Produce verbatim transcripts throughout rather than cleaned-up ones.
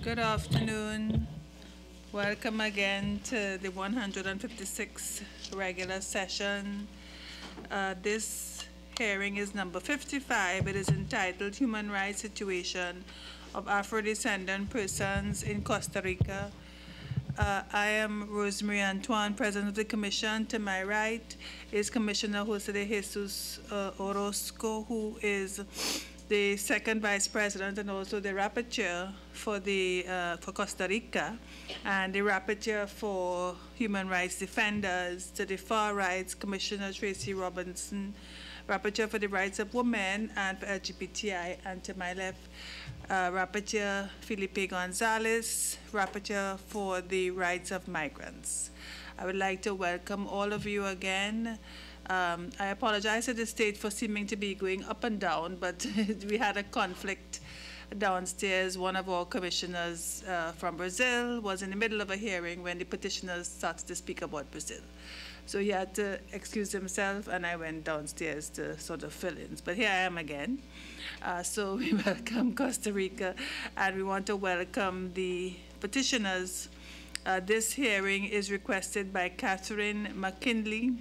Good afternoon. Welcome again to the one hundred fifty-sixth regular session. Uh, this hearing is number fifty-five. It is entitled Human Rights Situation of Afro-Descendant Persons in Costa Rica. Uh, I am Rosemary Antoine, President of the Commission. To my right is Commissioner Jose de Jesus uh, Orozco, who is the second Vice President and also the Rapporteur for, the, uh, for Costa Rica, and the Rapporteur for Human Rights Defenders. To the far right, Commissioner Tracy Robinson, Rapporteur for the Rights of Women and for L G B T I, and to my left, uh, Rapporteur Felipe Gonzalez, Rapporteur for the Rights of Migrants. I would like to welcome all of you again. Um, I apologize to the state for seeming to be going up and down, but we had a conflict downstairs. One of our commissioners uh, from Brazil was in the middle of a hearing when the petitioners started to speak about Brazil. So he had to excuse himself, and I went downstairs to sort of fill in. But here I am again. Uh, so we welcome Costa Rica, and we want to welcome the petitioners. Uh, this hearing is requested by Catherine McKinley,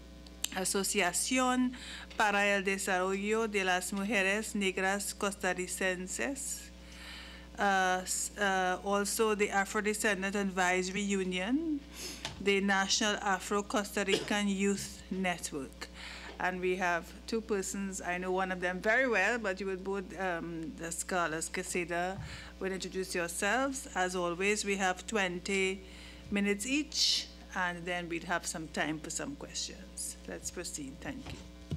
Asociación para el Desarrollo de las Mujeres Negras Costarricenses, uh, uh, also the Afro-Descendant Advisory Union, the National Afro-Costa Rican Youth Network. And we have two persons. I know one of them very well, but you would both, um, the scholars, Quesada, will introduce yourselves. As always, we have twenty minutes each, and then we'd have some time for some questions. Let's proceed. Thank you.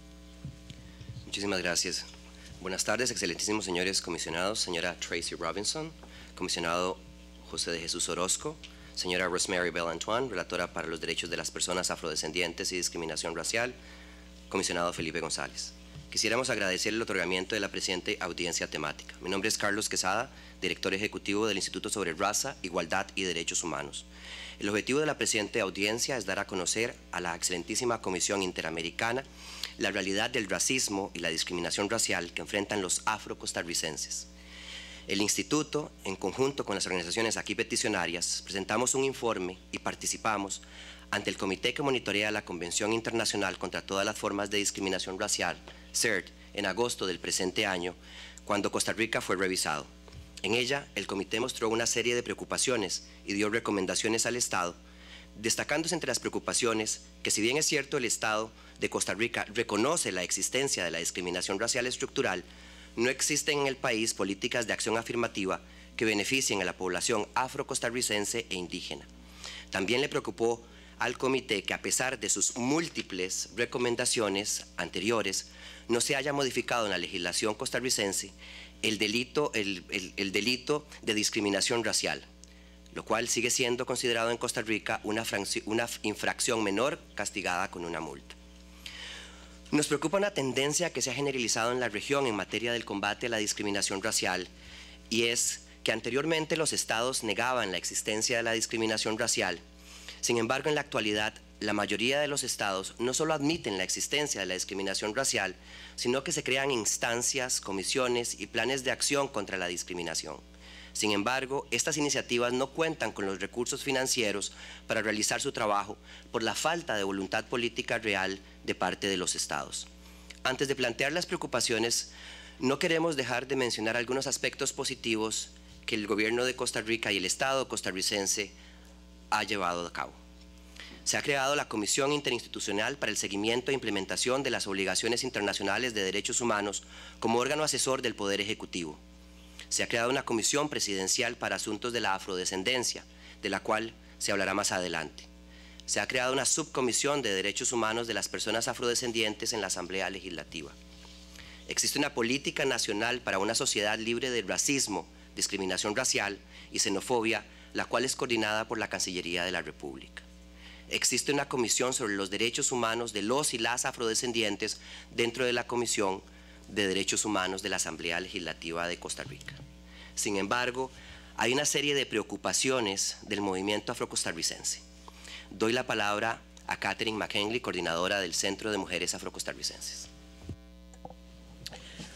Muchísimas gracias. Buenas tardes, excelentísimos señores comisionados, señora Tracy Robinson, comisionado José de Jesús Orozco, señora Rosemary Bell Antoine, relatora para los derechos de las personas afrodescendientes y discriminación racial, comisionado Felipe González. Quisiéramos agradecer el otorgamiento de la presente audiencia temática. Mi nombre es Carlos Quesada, director ejecutivo del Instituto sobre Raza, Igualdad y Derechos Humanos. El objetivo de la presente audiencia es dar a conocer a la excelentísima Comisión Interamericana la realidad del racismo y la discriminación racial que enfrentan los afro-costarricenses. El Instituto, en conjunto con las organizaciones aquí peticionarias, presentamos un informe y participamos ante el Comité que monitorea la Convención Internacional contra todas las formas de discriminación racial, C E R T, en agosto del presente año, cuando Costa Rica fue revisado. En ella, el Comité mostró una serie de preocupaciones y dio recomendaciones al Estado, destacándose entre las preocupaciones que, si bien es cierto el Estado de Costa Rica reconoce la existencia de la discriminación racial estructural, no existen en el país políticas de acción afirmativa que beneficien a la población afro-costarricense e indígena. También le preocupó al Comité que, a pesar de sus múltiples recomendaciones anteriores, no se haya modificado en la legislación costarricense el delito, el, el, el delito de discriminación racial, lo cual sigue siendo considerado en Costa Rica una, una infracción menor castigada con una multa. Nos preocupa una tendencia que se ha generalizado en la región en materia del combate a la discriminación racial, y es que anteriormente los estados negaban la existencia de la discriminación racial. Sin embargo, en la actualidad, la mayoría de los estados no solo admiten la existencia de la discriminación racial, sino que se crean instancias, comisiones y planes de acción contra la discriminación. Sin embargo, estas iniciativas no cuentan con los recursos financieros para realizar su trabajo por la falta de voluntad política real de parte de los estados. Antes de plantear las preocupaciones, no queremos dejar de mencionar algunos aspectos positivos que el gobierno de Costa Rica y el Estado costarricense ha llevado a cabo. Se ha creado la Comisión Interinstitucional para el Seguimiento e Implementación de las Obligaciones Internacionales de Derechos Humanos como órgano asesor del Poder Ejecutivo. Se ha creado una Comisión Presidencial para Asuntos de la Afrodescendencia, de la cual se hablará más adelante. Se ha creado una Subcomisión de Derechos Humanos de las Personas Afrodescendientes en la Asamblea Legislativa. Existe una política nacional para una sociedad libre de racismo, discriminación racial y xenofobia, la cual es coordinada por la Cancillería de la República. Existe una comisión sobre los derechos humanos de los y las afrodescendientes dentro de la Comisión de Derechos Humanos de la Asamblea Legislativa de Costa Rica. Sin embargo, hay una serie de preocupaciones del movimiento afrocostarricense. Doy la palabra a Catherine McKinley, coordinadora del Centro de Mujeres Afrocostarricenses.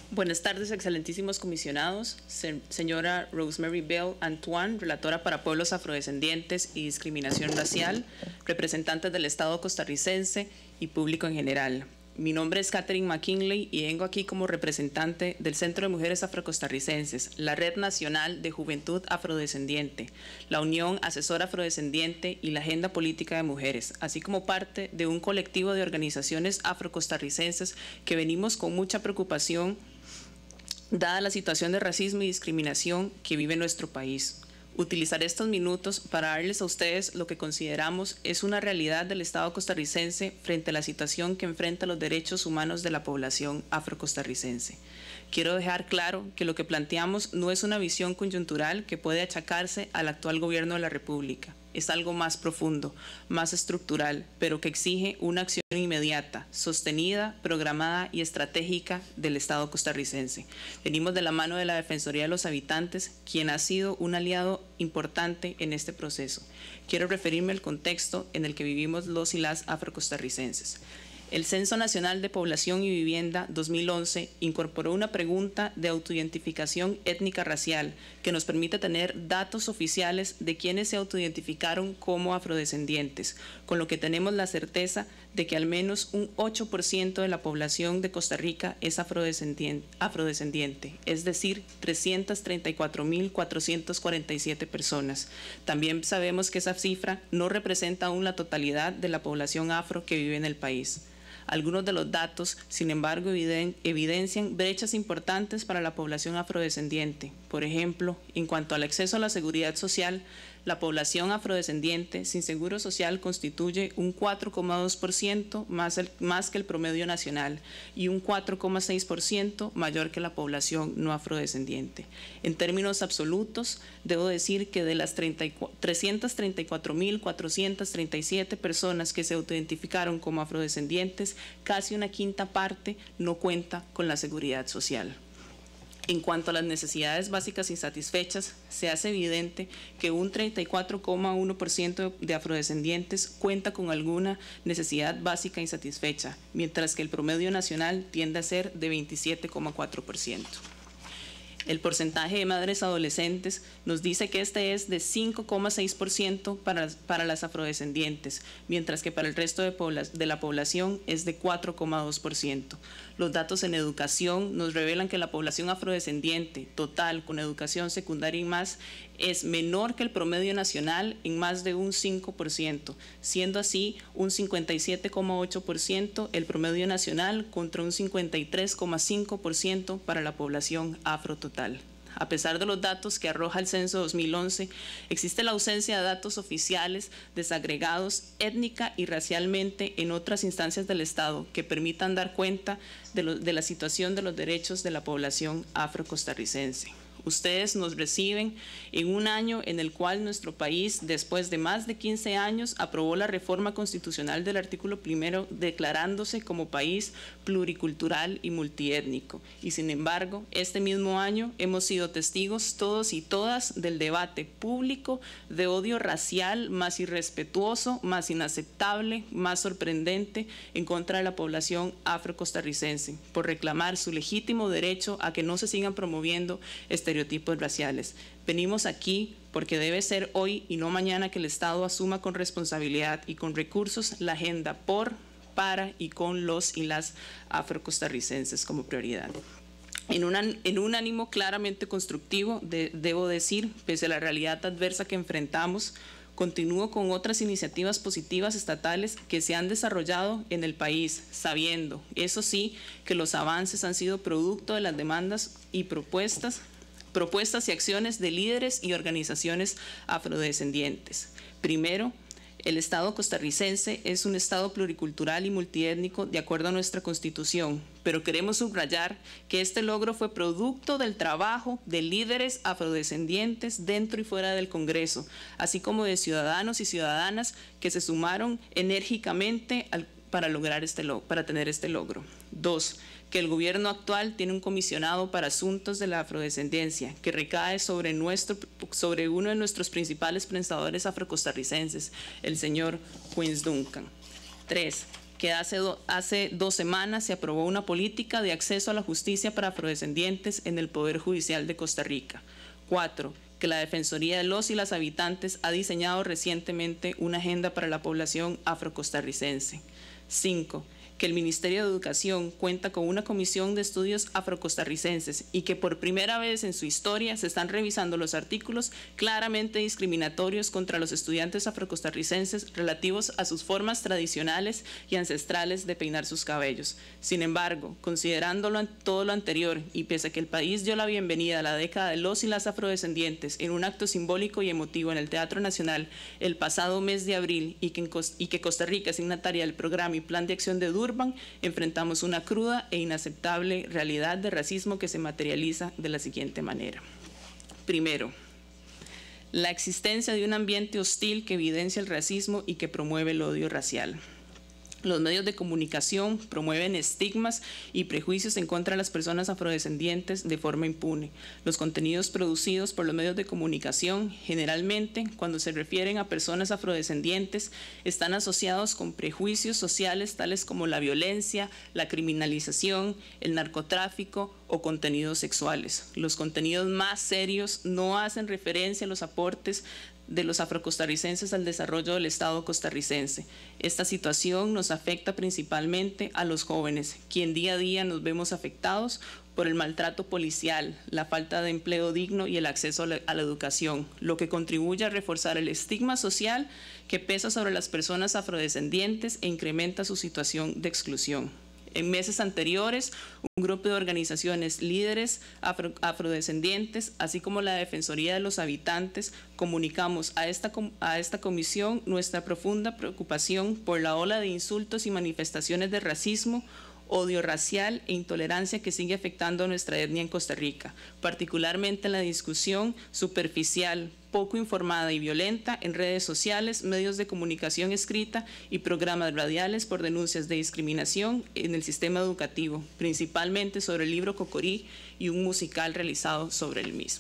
Buenas tardes, excelentísimos comisionados. Se señora Rosemary Bell Antoine, relatora para pueblos afrodescendientes y discriminación racial, representantes del Estado costarricense y público en general. Mi nombre es Catherine McKinley y vengo aquí como representante del Centro de Mujeres Afrocostarricenses, la Red Nacional de Juventud Afrodescendiente, la Unión Asesora Afrodescendiente y la Agenda Política de Mujeres, así como parte de un colectivo de organizaciones afrocostarricenses que venimos con mucha preocupación dada la situación de racismo y discriminación que vive nuestro país. Utilizaré estos minutos para darles a ustedes lo que consideramos es una realidad del Estado costarricense frente a la situación que enfrenta los derechos humanos de la población afrocostarricense. Quiero dejar claro que lo que planteamos no es una visión coyuntural que puede achacarse al actual gobierno de la República. Es algo más profundo, más estructural, pero que exige una acción inmediata, sostenida, programada y estratégica del Estado costarricense. Venimos de la mano de la Defensoría de los Habitantes, quien ha sido un aliado importante en este proceso. Quiero referirme al contexto en el que vivimos los y las afrocostarricenses. El Censo Nacional de Población y Vivienda dos mil once incorporó una pregunta de autoidentificación étnica racial que nos permite tener datos oficiales de quienes se autoidentificaron como afrodescendientes, con lo que tenemos la certeza de que al menos un ocho por ciento de la población de Costa Rica es afrodescendiente, afrodescendiente, es decir, trescientas treinta y cuatro mil cuatrocientas cuarenta y siete personas. También sabemos que esa cifra no representa aún la totalidad de la población afro que vive en el país. Algunos de los datos, sin embargo, evidencian brechas importantes para la población afrodescendiente. Por ejemplo, en cuanto al acceso a la seguridad social, la población afrodescendiente sin seguro social constituye un cuatro coma dos por ciento más, el, más que el promedio nacional y un cuatro coma seis por ciento mayor que la población no afrodescendiente. En términos absolutos, debo decir que de las trescientas treinta y cuatro mil cuatrocientas treinta y siete personas que se autoidentificaron como afrodescendientes, casi una quinta parte no cuenta con la seguridad social. En cuanto a las necesidades básicas insatisfechas, se hace evidente que un treinta y cuatro coma uno por ciento de afrodescendientes cuenta con alguna necesidad básica insatisfecha, mientras que el promedio nacional tiende a ser de veintisiete coma cuatro por ciento. El porcentaje de madres adolescentes nos dice que este es de cinco coma seis por ciento para, para las afrodescendientes, mientras que para el resto de, pobla, de la población es de cuatro coma dos por ciento. Los datos en educación nos revelan que la población afrodescendiente total con educación secundaria y más es menor que el promedio nacional en más de un cinco por ciento, siendo así un cincuenta y siete coma ocho por ciento el promedio nacional contra un cincuenta y tres coma cinco por ciento para la población afro total. A pesar de los datos que arroja el censo dos mil once, existe la ausencia de datos oficiales desagregados étnica y racialmente en otras instancias del Estado que permitan dar cuenta de, lo, de la situación de los derechos de la población afrocostarricense. Ustedes nos reciben en un año en el cual nuestro país, después de más de quince años, aprobó la reforma constitucional del artículo primero declarándose como país pluricultural y multiétnico. Y sin embargo, este mismo año hemos sido testigos todos y todas del debate público de odio racial más irrespetuoso, más inaceptable, más sorprendente en contra de la población afrocostarricense por reclamar su legítimo derecho a que no se sigan promoviendo estereotipos estereotipos raciales. Venimos aquí porque debe ser hoy y no mañana que el Estado asuma con responsabilidad y con recursos la agenda por, para y con los y las afrocostarricenses como prioridad. En, una, en un ánimo claramente constructivo, de, debo decir, pese a la realidad adversa que enfrentamos, continúo con otras iniciativas positivas estatales que se han desarrollado en el país, sabiendo, eso sí, que los avances han sido producto de las demandas y propuestas propuestas y acciones de líderes y organizaciones afrodescendientes. Primero, el Estado costarricense es un Estado pluricultural y multiétnico de acuerdo a nuestra Constitución, pero queremos subrayar que este logro fue producto del trabajo de líderes afrodescendientes dentro y fuera del Congreso, así como de ciudadanos y ciudadanas que se sumaron enérgicamente al, para, lograr este, para tener este logro. Dos, que el gobierno actual tiene un comisionado para asuntos de la afrodescendencia que recae sobre, nuestro, sobre uno de nuestros principales pensadores afrocostarricenses, el señor Quince Duncan. Tres, que hace, do, hace dos semanas se aprobó una política de acceso a la justicia para afrodescendientes en el Poder Judicial de Costa Rica. Cuatro, que la Defensoría de los y las Habitantes ha diseñado recientemente una agenda para la población afrocostarricense. Cinco, que el Ministerio de Educación cuenta con una comisión de estudios afrocostarricenses y que por primera vez en su historia se están revisando los artículos claramente discriminatorios contra los estudiantes afrocostarricenses relativos a sus formas tradicionales y ancestrales de peinar sus cabellos. Sin embargo, considerando todo lo anterior y pese a que el país dio la bienvenida a la década de los y las afrodescendientes en un acto simbólico y emotivo en el Teatro Nacional el pasado mes de abril y que, en, y que Costa Rica es signataria del programa y plan de acción de Durban, enfrentamos una cruda e inaceptable realidad de racismo que se materializa de la siguiente manera. Primero, la existencia de un ambiente hostil que evidencia el racismo y que promueve el odio racial. Los medios de comunicación promueven estigmas y prejuicios en contra de las personas afrodescendientes de forma impune. Los contenidos producidos por los medios de comunicación, generalmente, cuando se refieren a personas afrodescendientes, están asociados con prejuicios sociales tales como la violencia, la criminalización, el narcotráfico o contenidos sexuales. Los contenidos más serios no hacen referencia a los aportes de los afrocostarricenses al desarrollo del Estado costarricense. Esta situación nos afecta principalmente a los jóvenes, quien día a día nos vemos afectados por el maltrato policial, la falta de empleo digno y el acceso a la, a la educación, lo que contribuye a reforzar el estigma social que pesa sobre las personas afrodescendientes e incrementa su situación de exclusión. En meses anteriores, un grupo de organizaciones líderes afro, afrodescendientes, así como la Defensoría de los Habitantes, comunicamos a esta, a esta comisión nuestra profunda preocupación por la ola de insultos y manifestaciones de racismo, odio racial e intolerancia que sigue afectando a nuestra etnia en Costa Rica, particularmente en la discusión superficial, poco informada y violenta en redes sociales, medios de comunicación escrita y programas radiales por denuncias de discriminación en el sistema educativo, principalmente sobre el libro Cocorí y un musical realizado sobre el mismo.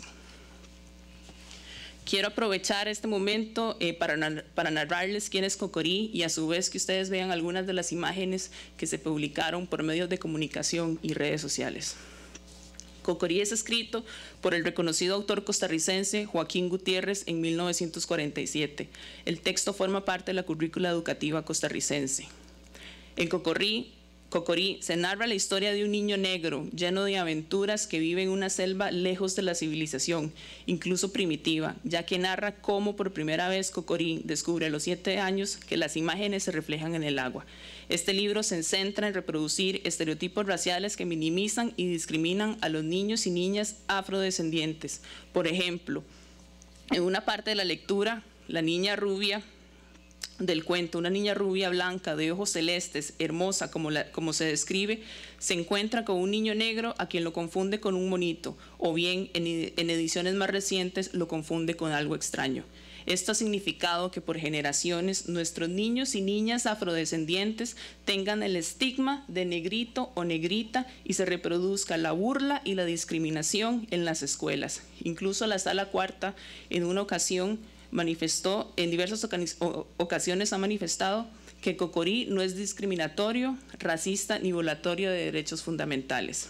Quiero aprovechar este momento eh, para, para narrarles quién es Cocorí y a su vez que ustedes vean algunas de las imágenes que se publicaron por medios de comunicación y redes sociales. Cocorí es escrito por el reconocido autor costarricense Joaquín Gutiérrez en mil novecientos cuarenta y siete. El texto forma parte de la currícula educativa costarricense. En Cocorí, Cocorí se narra la historia de un niño negro lleno de aventuras que vive en una selva lejos de la civilización, incluso primitiva, ya que narra cómo por primera vez Cocorí descubre a los siete años que las imágenes se reflejan en el agua. Este libro se centra en reproducir estereotipos raciales que minimizan y discriminan a los niños y niñas afrodescendientes. Por ejemplo, en una parte de la lectura, la niña rubia del cuento, una niña rubia blanca de ojos celestes, hermosa como, la, como se describe, se encuentra con un niño negro a quien lo confunde con un monito, o bien en, en ediciones más recientes lo confunde con algo extraño. Esto ha significado que por generaciones nuestros niños y niñas afrodescendientes tengan el estigma de negrito o negrita y se reproduzca la burla y la discriminación en las escuelas. Incluso la Sala Cuarta en una ocasión manifestó, en diversas ocasiones ha manifestado que Cocorí no es discriminatorio, racista ni violatorio de derechos fundamentales.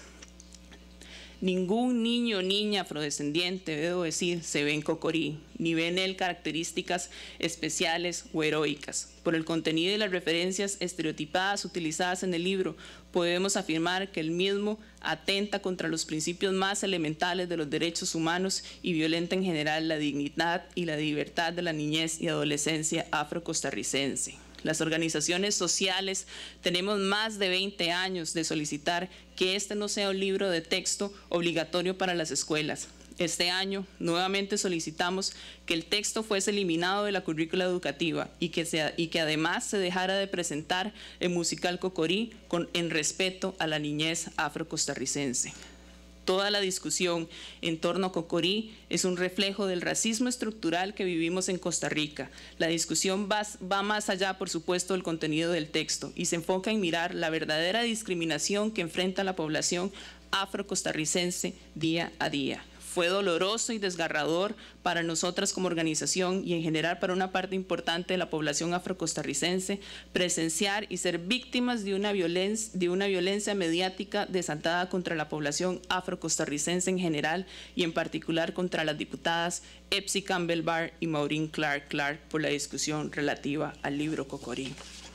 Ningún niño o niña afrodescendiente, debo decir, se ve en Cocorí, ni ve en él características especiales o heroicas. Por el contenido y las referencias estereotipadas utilizadas en el libro, podemos afirmar que el mismo atenta contra los principios más elementales de los derechos humanos y violenta en general la dignidad y la libertad de la niñez y adolescencia afrocostarricense. Las organizaciones sociales tenemos más de veinte años de solicitar que este no sea un libro de texto obligatorio para las escuelas. Este año nuevamente solicitamos que el texto fuese eliminado de la currícula educativa y que, sea, y que además se dejara de presentar el musical Cocorí con, en respeto a la niñez afrocostarricense. Toda la discusión en torno a Cocorí es un reflejo del racismo estructural que vivimos en Costa Rica. La discusión va, va más allá, por supuesto, del contenido del texto y se enfoca en mirar la verdadera discriminación que enfrenta la población afrocostarricense día a día. Fue doloroso y desgarrador para nosotras como organización y en general para una parte importante de la población afrocostarricense presenciar y ser víctimas de una violencia, de una violencia mediática desatada contra la población afrocostarricense en general y en particular contra las diputadas Epsi Campbell Barr y Maureen Clark Clark por la discusión relativa al libro Cocorí.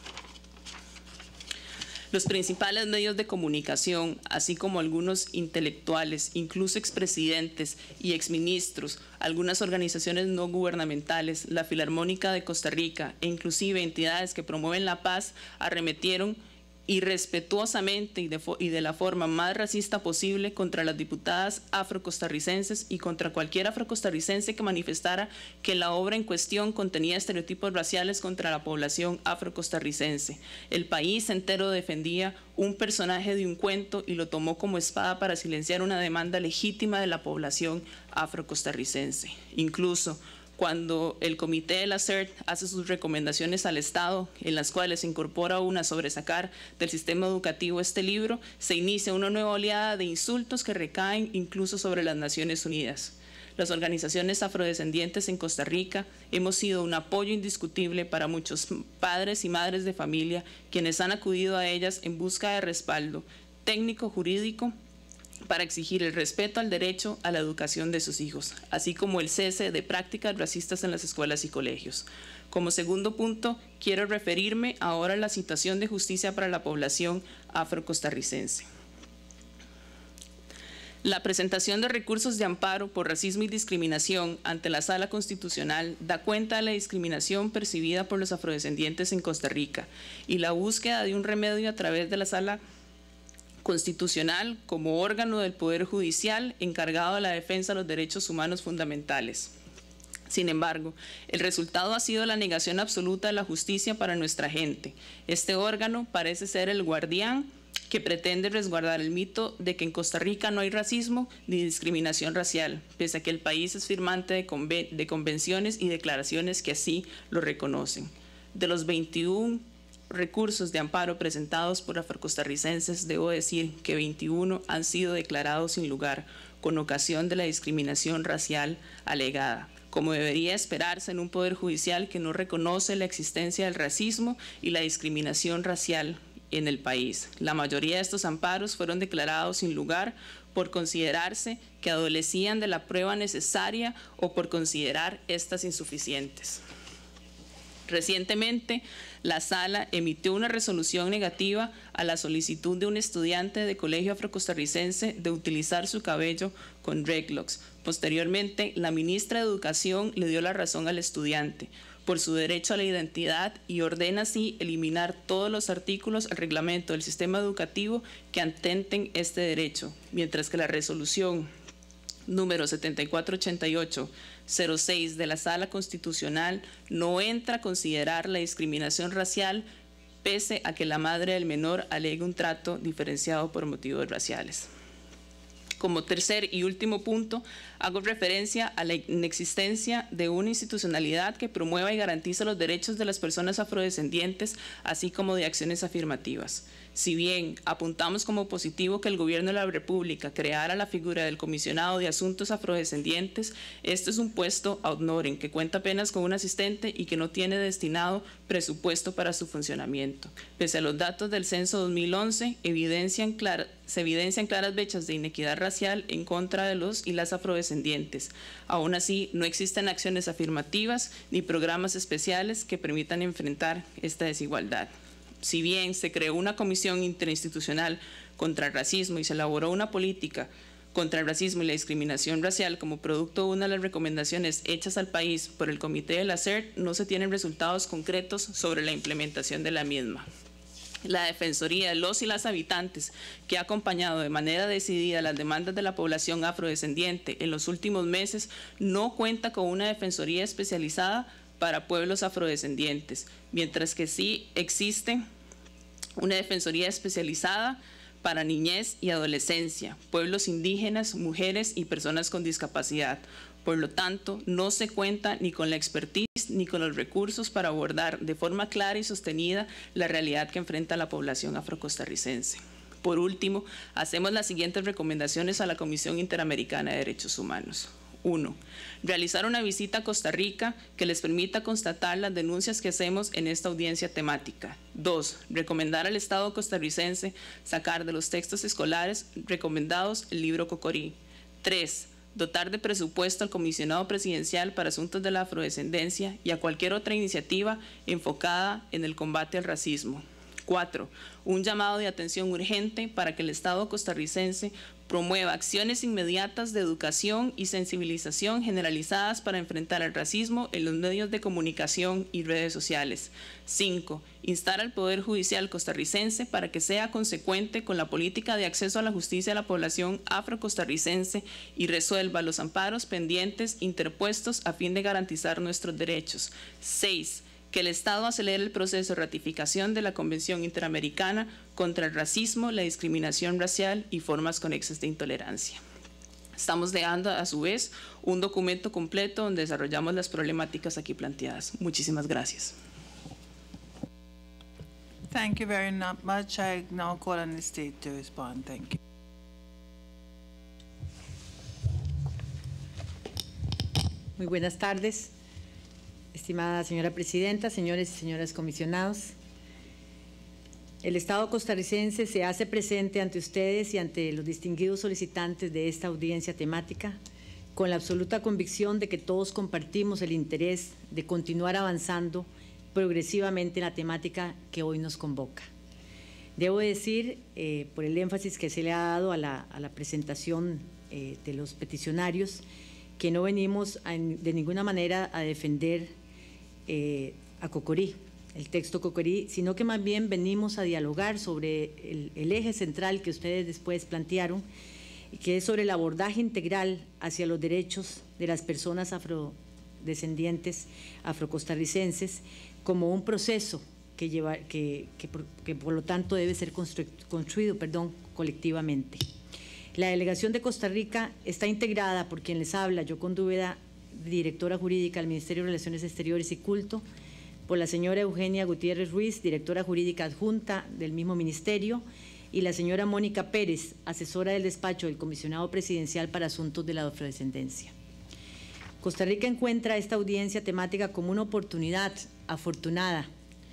Los principales medios de comunicación, así como algunos intelectuales, incluso expresidentes y exministros, algunas organizaciones no gubernamentales, la Filarmónica de Costa Rica e inclusive entidades que promueven la paz, arremetieron irrespetuosamente y de, y de la forma más racista posible contra las diputadas afrocostarricenses y contra cualquier afrocostarricense que manifestara que la obra en cuestión contenía estereotipos raciales contra la población afrocostarricense. El país entero defendía un personaje de un cuento y lo tomó como espada para silenciar una demanda legítima de la población afrocostarricense. Incluso cuando el comité de la C E R T hace sus recomendaciones al Estado, en las cuales se incorpora una sobre sacar del sistema educativo este libro, se inicia una nueva oleada de insultos que recaen incluso sobre las Naciones Unidas. Las organizaciones afrodescendientes en Costa Rica hemos sido un apoyo indiscutible para muchos padres y madres de familia, quienes han acudido a ellas en busca de respaldo técnico, jurídico, para exigir el respeto al derecho a la educación de sus hijos, así como el cese de prácticas racistas en las escuelas y colegios. Como segundo punto, quiero referirme ahora a la situación de justicia para la población afrocostarricense. La presentación de recursos de amparo por racismo y discriminación ante la Sala Constitucional da cuenta de la discriminación percibida por los afrodescendientes en Costa Rica y la búsqueda de un remedio a través de la Sala Constitucional como órgano del Poder Judicial encargado de la defensa de los derechos humanos fundamentales. Sin embargo, el resultado ha sido la negación absoluta de la justicia para nuestra gente. Este órgano parece ser el guardián que pretende resguardar el mito de que en Costa Rica no hay racismo ni discriminación racial, pese a que el país es firmante de, conven de convenciones y declaraciones que así lo reconocen. De los veintiún recursos de amparo presentados por afrocostarricenses, debo decir que veintiuno han sido declarados sin lugar con ocasión de la discriminación racial alegada, como debería esperarse en un poder judicial que no reconoce la existencia del racismo y la discriminación racial en el país. La mayoría de estos amparos fueron declarados sin lugar por considerarse que adolecían de la prueba necesaria o por considerar estas insuficientes. Recientemente, la Sala emitió una resolución negativa a la solicitud de un estudiante de colegio afrocostarricense de utilizar su cabello con dreadlocks. Posteriormente, la ministra de Educación le dio la razón al estudiante por su derecho a la identidad y ordena así eliminar todos los artículos del reglamento del sistema educativo que atenten este derecho, mientras que la resolución número setenta y cuatro ochenta y ocho cero seis de la Sala Constitucional no entra a considerar la discriminación racial pese a que la madre del menor alegue un trato diferenciado por motivos raciales. Como tercer y último punto, hago referencia a la inexistencia de una institucionalidad que promueva y garantice los derechos de las personas afrodescendientes, así como de acciones afirmativas. Si bien apuntamos como positivo que el Gobierno de la República creara la figura del Comisionado de Asuntos Afrodescendientes, este es un puesto ad honorem que cuenta apenas con un asistente y que no tiene destinado presupuesto para su funcionamiento. Pese a los datos del censo dos mil once, evidencian clar- se evidencian claras brechas de inequidad racial en contra de los y las afrodescendientes. Aún así, no existen acciones afirmativas ni programas especiales que permitan enfrentar esta desigualdad. Si bien se creó una comisión interinstitucional contra el racismo y se elaboró una política contra el racismo y la discriminación racial como producto de una de las recomendaciones hechas al país por el comité de la C E R T, no se tienen resultados concretos sobre la implementación de la misma. La Defensoría de los y las habitantes, que ha acompañado de manera decidida las demandas de la población afrodescendiente en los últimos meses, no cuenta con una defensoría especializada para pueblos afrodescendientes, mientras que sí existe una defensoría especializada para niñez y adolescencia, pueblos indígenas, mujeres y personas con discapacidad. Por lo tanto, no se cuenta ni con la expertise ni con los recursos para abordar de forma clara y sostenida la realidad que enfrenta la población afrocostarricense. Por último, hacemos las siguientes recomendaciones a la Comisión Interamericana de Derechos Humanos. Uno, realizar una visita a Costa Rica que les permita constatar las denuncias que hacemos en esta audiencia temática. Dos, recomendar al Estado costarricense sacar de los textos escolares recomendados el libro Cocorí. Tres, dotar de presupuesto al comisionado presidencial para asuntos de la afrodescendencia y a cualquier otra iniciativa enfocada en el combate al racismo. Cuatro, un llamado de atención urgente para que el Estado costarricense promueva acciones inmediatas de educación y sensibilización generalizadas para enfrentar el racismo en los medios de comunicación y redes sociales. Cinco, instar al Poder Judicial costarricense para que sea consecuente con la política de acceso a la justicia de la población afrocostarricense y resuelva los amparos pendientes interpuestos a fin de garantizar nuestros derechos. Seis, que el Estado acelere el proceso de ratificación de la Convención Interamericana contra el Racismo, la Discriminación Racial y Formas Conexas de Intolerancia. Estamos dejando, a su vez, un documento completo donde desarrollamos las problemáticas aquí planteadas. Muchísimas gracias. Thank you very much. I now call on the state to respond. Thank you. Muy buenas tardes. Estimada señora presidenta, señores y señoras comisionados, el Estado costarricense se hace presente ante ustedes y ante los distinguidos solicitantes de esta audiencia temática con la absoluta convicción de que todos compartimos el interés de continuar avanzando progresivamente en la temática que hoy nos convoca. Debo decir, eh, por el énfasis que se le ha dado a la, a la presentación eh, de los peticionarios, que no venimos a, de ninguna manera a defender Eh, a Cocorí, el texto Cocorí, sino que más bien venimos a dialogar sobre el, el eje central que ustedes después plantearon, que es sobre el abordaje integral hacia los derechos de las personas afrodescendientes, afrocostarricenses, como un proceso que, lleva, que, que, que por lo tanto debe ser constru, construido perdón, colectivamente. La delegación de Costa Rica está integrada por quien les habla, Yoconda Úbeda, directora jurídica del Ministerio de Relaciones Exteriores y Culto, por la señora Eugenia Gutiérrez Ruiz, directora jurídica adjunta del mismo ministerio, y la señora Mónica Pérez, asesora del despacho del Comisionado Presidencial para Asuntos de la Afrodescendencia. Costa Rica encuentra esta audiencia temática como una oportunidad afortunada,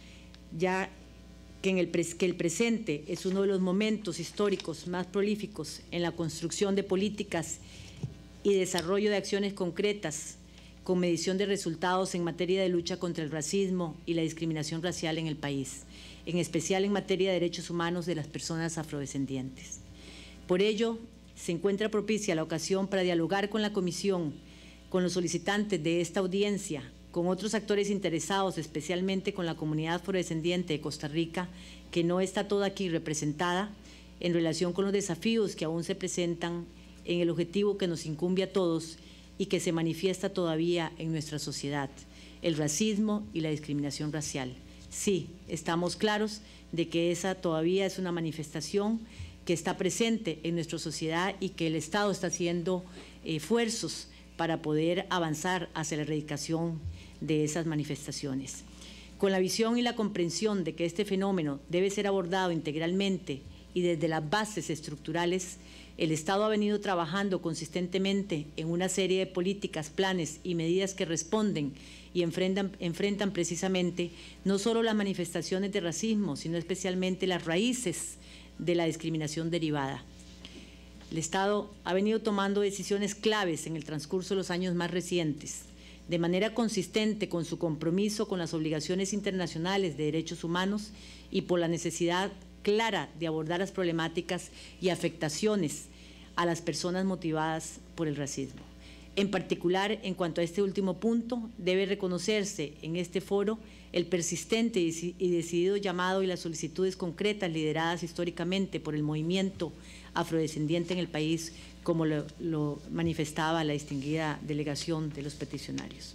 ya que, en el, que el presente es uno de los momentos históricos más prolíficos en la construcción de políticas y desarrollo de acciones concretas con medición de resultados en materia de lucha contra el racismo y la discriminación racial en el país, en especial en materia de derechos humanos de las personas afrodescendientes. Por ello, se encuentra propicia la ocasión para dialogar con la Comisión, con los solicitantes de esta audiencia, con otros actores interesados, especialmente con la comunidad afrodescendiente de Costa Rica, que no está toda aquí representada, en relación con los desafíos que aún se presentan en el objetivo que nos incumbe a todos y que se manifiesta todavía en nuestra sociedad, el racismo y la discriminación racial. Sí, estamos claros de que esa todavía es una manifestación que está presente en nuestra sociedad y que el Estado está haciendo esfuerzos para poder avanzar hacia la erradicación de esas manifestaciones. Con la visión y la comprensión de que este fenómeno debe ser abordado integralmente y desde las bases estructurales, el Estado ha venido trabajando consistentemente en una serie de políticas, planes y medidas que responden y enfrentan, enfrentan precisamente no solo las manifestaciones de racismo, sino especialmente las raíces de la discriminación derivada. El Estado ha venido tomando decisiones claves en el transcurso de los años más recientes, de manera consistente con su compromiso con las obligaciones internacionales de derechos humanos y por la necesidad clara de abordar las problemáticas y afectaciones a las personas motivadas por el racismo. En particular, en cuanto a este último punto, debe reconocerse en este foro el persistente y decidido llamado y las solicitudes concretas lideradas históricamente por el movimiento afrodescendiente en el país, como lo, lo manifestaba la distinguida delegación de los peticionarios.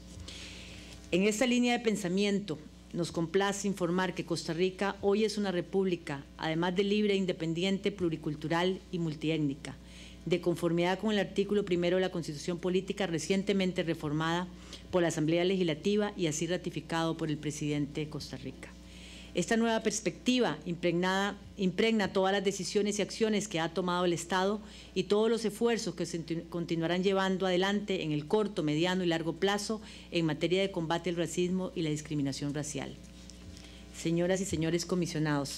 En esta línea de pensamiento, nos complace informar que Costa Rica hoy es una república, además de libre, independiente, pluricultural y multiétnica, de conformidad con el artículo primero de la Constitución Política recientemente reformada por la Asamblea Legislativa y así ratificado por el presidente de Costa Rica. Esta nueva perspectiva impregnada, impregna todas las decisiones y acciones que ha tomado el Estado y todos los esfuerzos que se continuarán llevando adelante en el corto, mediano y largo plazo en materia de combate al racismo y la discriminación racial. Señoras y señores comisionados,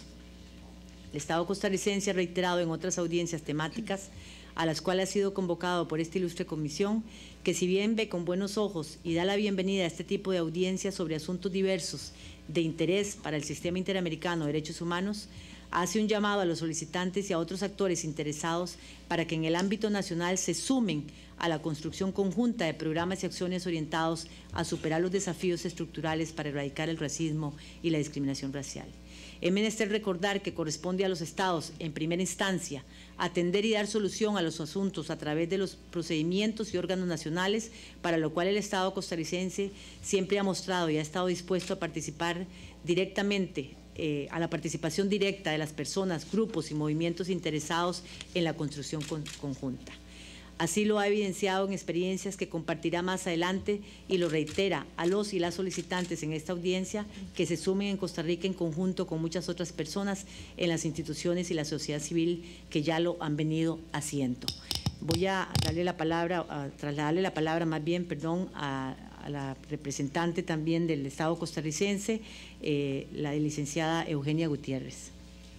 el Estado costarricense ha reiterado en otras audiencias temáticas a las cuales ha sido convocado por esta ilustre comisión, que si bien ve con buenos ojos y da la bienvenida a este tipo de audiencias sobre asuntos diversos de interés para el sistema interamericano de derechos humanos, hace un llamado a los solicitantes y a otros actores interesados para que en el ámbito nacional se sumen a la construcción conjunta de programas y acciones orientados a superar los desafíos estructurales para erradicar el racismo y la discriminación racial. Es menester recordar que corresponde a los Estados, en primera instancia, atender y dar solución a los asuntos a través de los procedimientos y órganos nacionales, para lo cual el Estado costarricense siempre ha mostrado y ha estado dispuesto a participar directamente, eh, a la participación directa de las personas, grupos y movimientos interesados en la construcción con, conjunta. Así lo ha evidenciado en experiencias que compartirá más adelante y lo reitera a los y las solicitantes en esta audiencia que se sumen en Costa Rica en conjunto con muchas otras personas en las instituciones y la sociedad civil que ya lo han venido haciendo. Voy a darle la palabra, a trasladarle la palabra más bien, perdón, a, a la representante también del Estado costarricense, eh, la licenciada Eugenia Gutiérrez.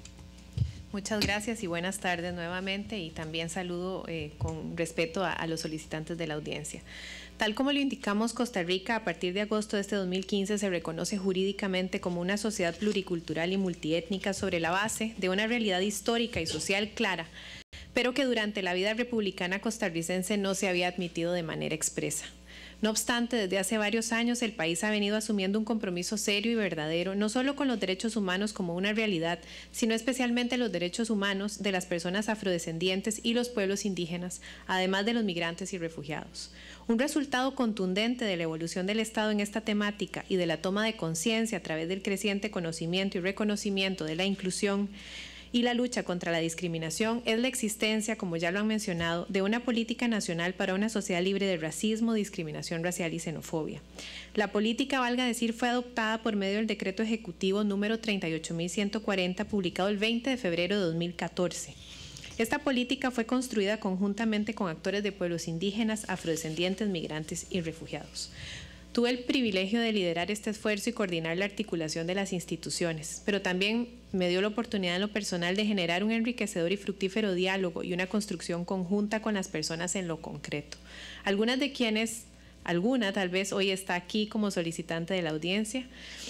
Muchas gracias y buenas tardes nuevamente, y también saludo eh, con respeto a, a los solicitantes de la audiencia. Tal como lo indicamos, Costa Rica a partir de agosto de este dos mil quince se reconoce jurídicamente como una sociedad pluricultural y multiétnica sobre la base de una realidad histórica y social clara, pero que durante la vida republicana costarricense no se había admitido de manera expresa. No obstante, desde hace varios años el país ha venido asumiendo un compromiso serio y verdadero, no solo con los derechos humanos como una realidad, sino especialmente los derechos humanos de las personas afrodescendientes y los pueblos indígenas, además de los migrantes y refugiados. Un resultado contundente de la evolución del Estado en esta temática y de la toma de conciencia a través del creciente conocimiento y reconocimiento de la inclusión y la lucha contra la discriminación es la existencia, como ya lo han mencionado, de una política nacional para una sociedad libre de racismo, discriminación racial y xenofobia. La política, valga decir, fue adoptada por medio del decreto ejecutivo número treinta y ocho mil ciento cuarenta, publicado el veinte de febrero de dos mil catorce. Esta política fue construida conjuntamente con actores de pueblos indígenas, afrodescendientes, migrantes y refugiados. Tuve el privilegio de liderar este esfuerzo y coordinar la articulación de las instituciones, pero también me dio la oportunidad en lo personal de generar un enriquecedor y fructífero diálogo y una construcción conjunta con las personas en lo concreto. Algunas de quienes, alguna tal vez hoy está aquí como solicitante de la audiencia.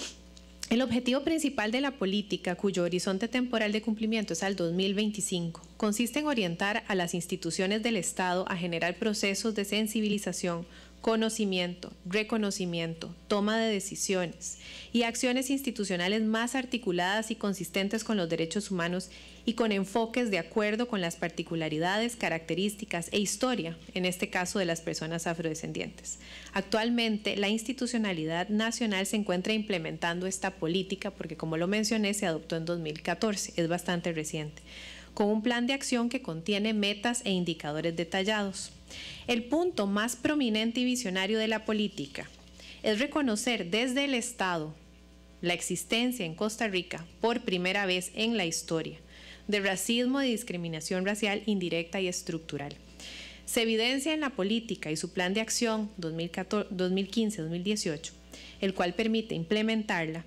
El objetivo principal de la política, cuyo horizonte temporal de cumplimiento es al dos mil veinticinco, consiste en orientar a las instituciones del Estado a generar procesos de sensibilización, conocimiento, reconocimiento, toma de decisiones y acciones institucionales más articuladas y consistentes con los derechos humanos y con enfoques de acuerdo con las particularidades, características e historia, en este caso de las personas afrodescendientes. Actualmente, la institucionalidad nacional se encuentra implementando esta política porque, como lo mencioné, se adoptó en dos mil catorce, es bastante reciente, con un plan de acción que contiene metas e indicadores detallados. El punto más prominente y visionario de la política es reconocer desde el Estado la existencia en Costa Rica, por primera vez en la historia, de racismo y discriminación racial indirecta y estructural. Se evidencia en la política y su plan de acción dos mil quince a dos mil dieciocho, el cual permite implementarla,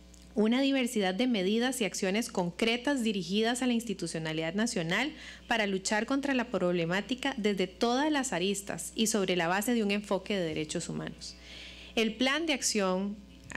una diversidad de medidas y acciones concretas dirigidas a la institucionalidad nacional para luchar contra la problemática desde todas las aristas y sobre la base de un enfoque de derechos humanos. El plan de acción,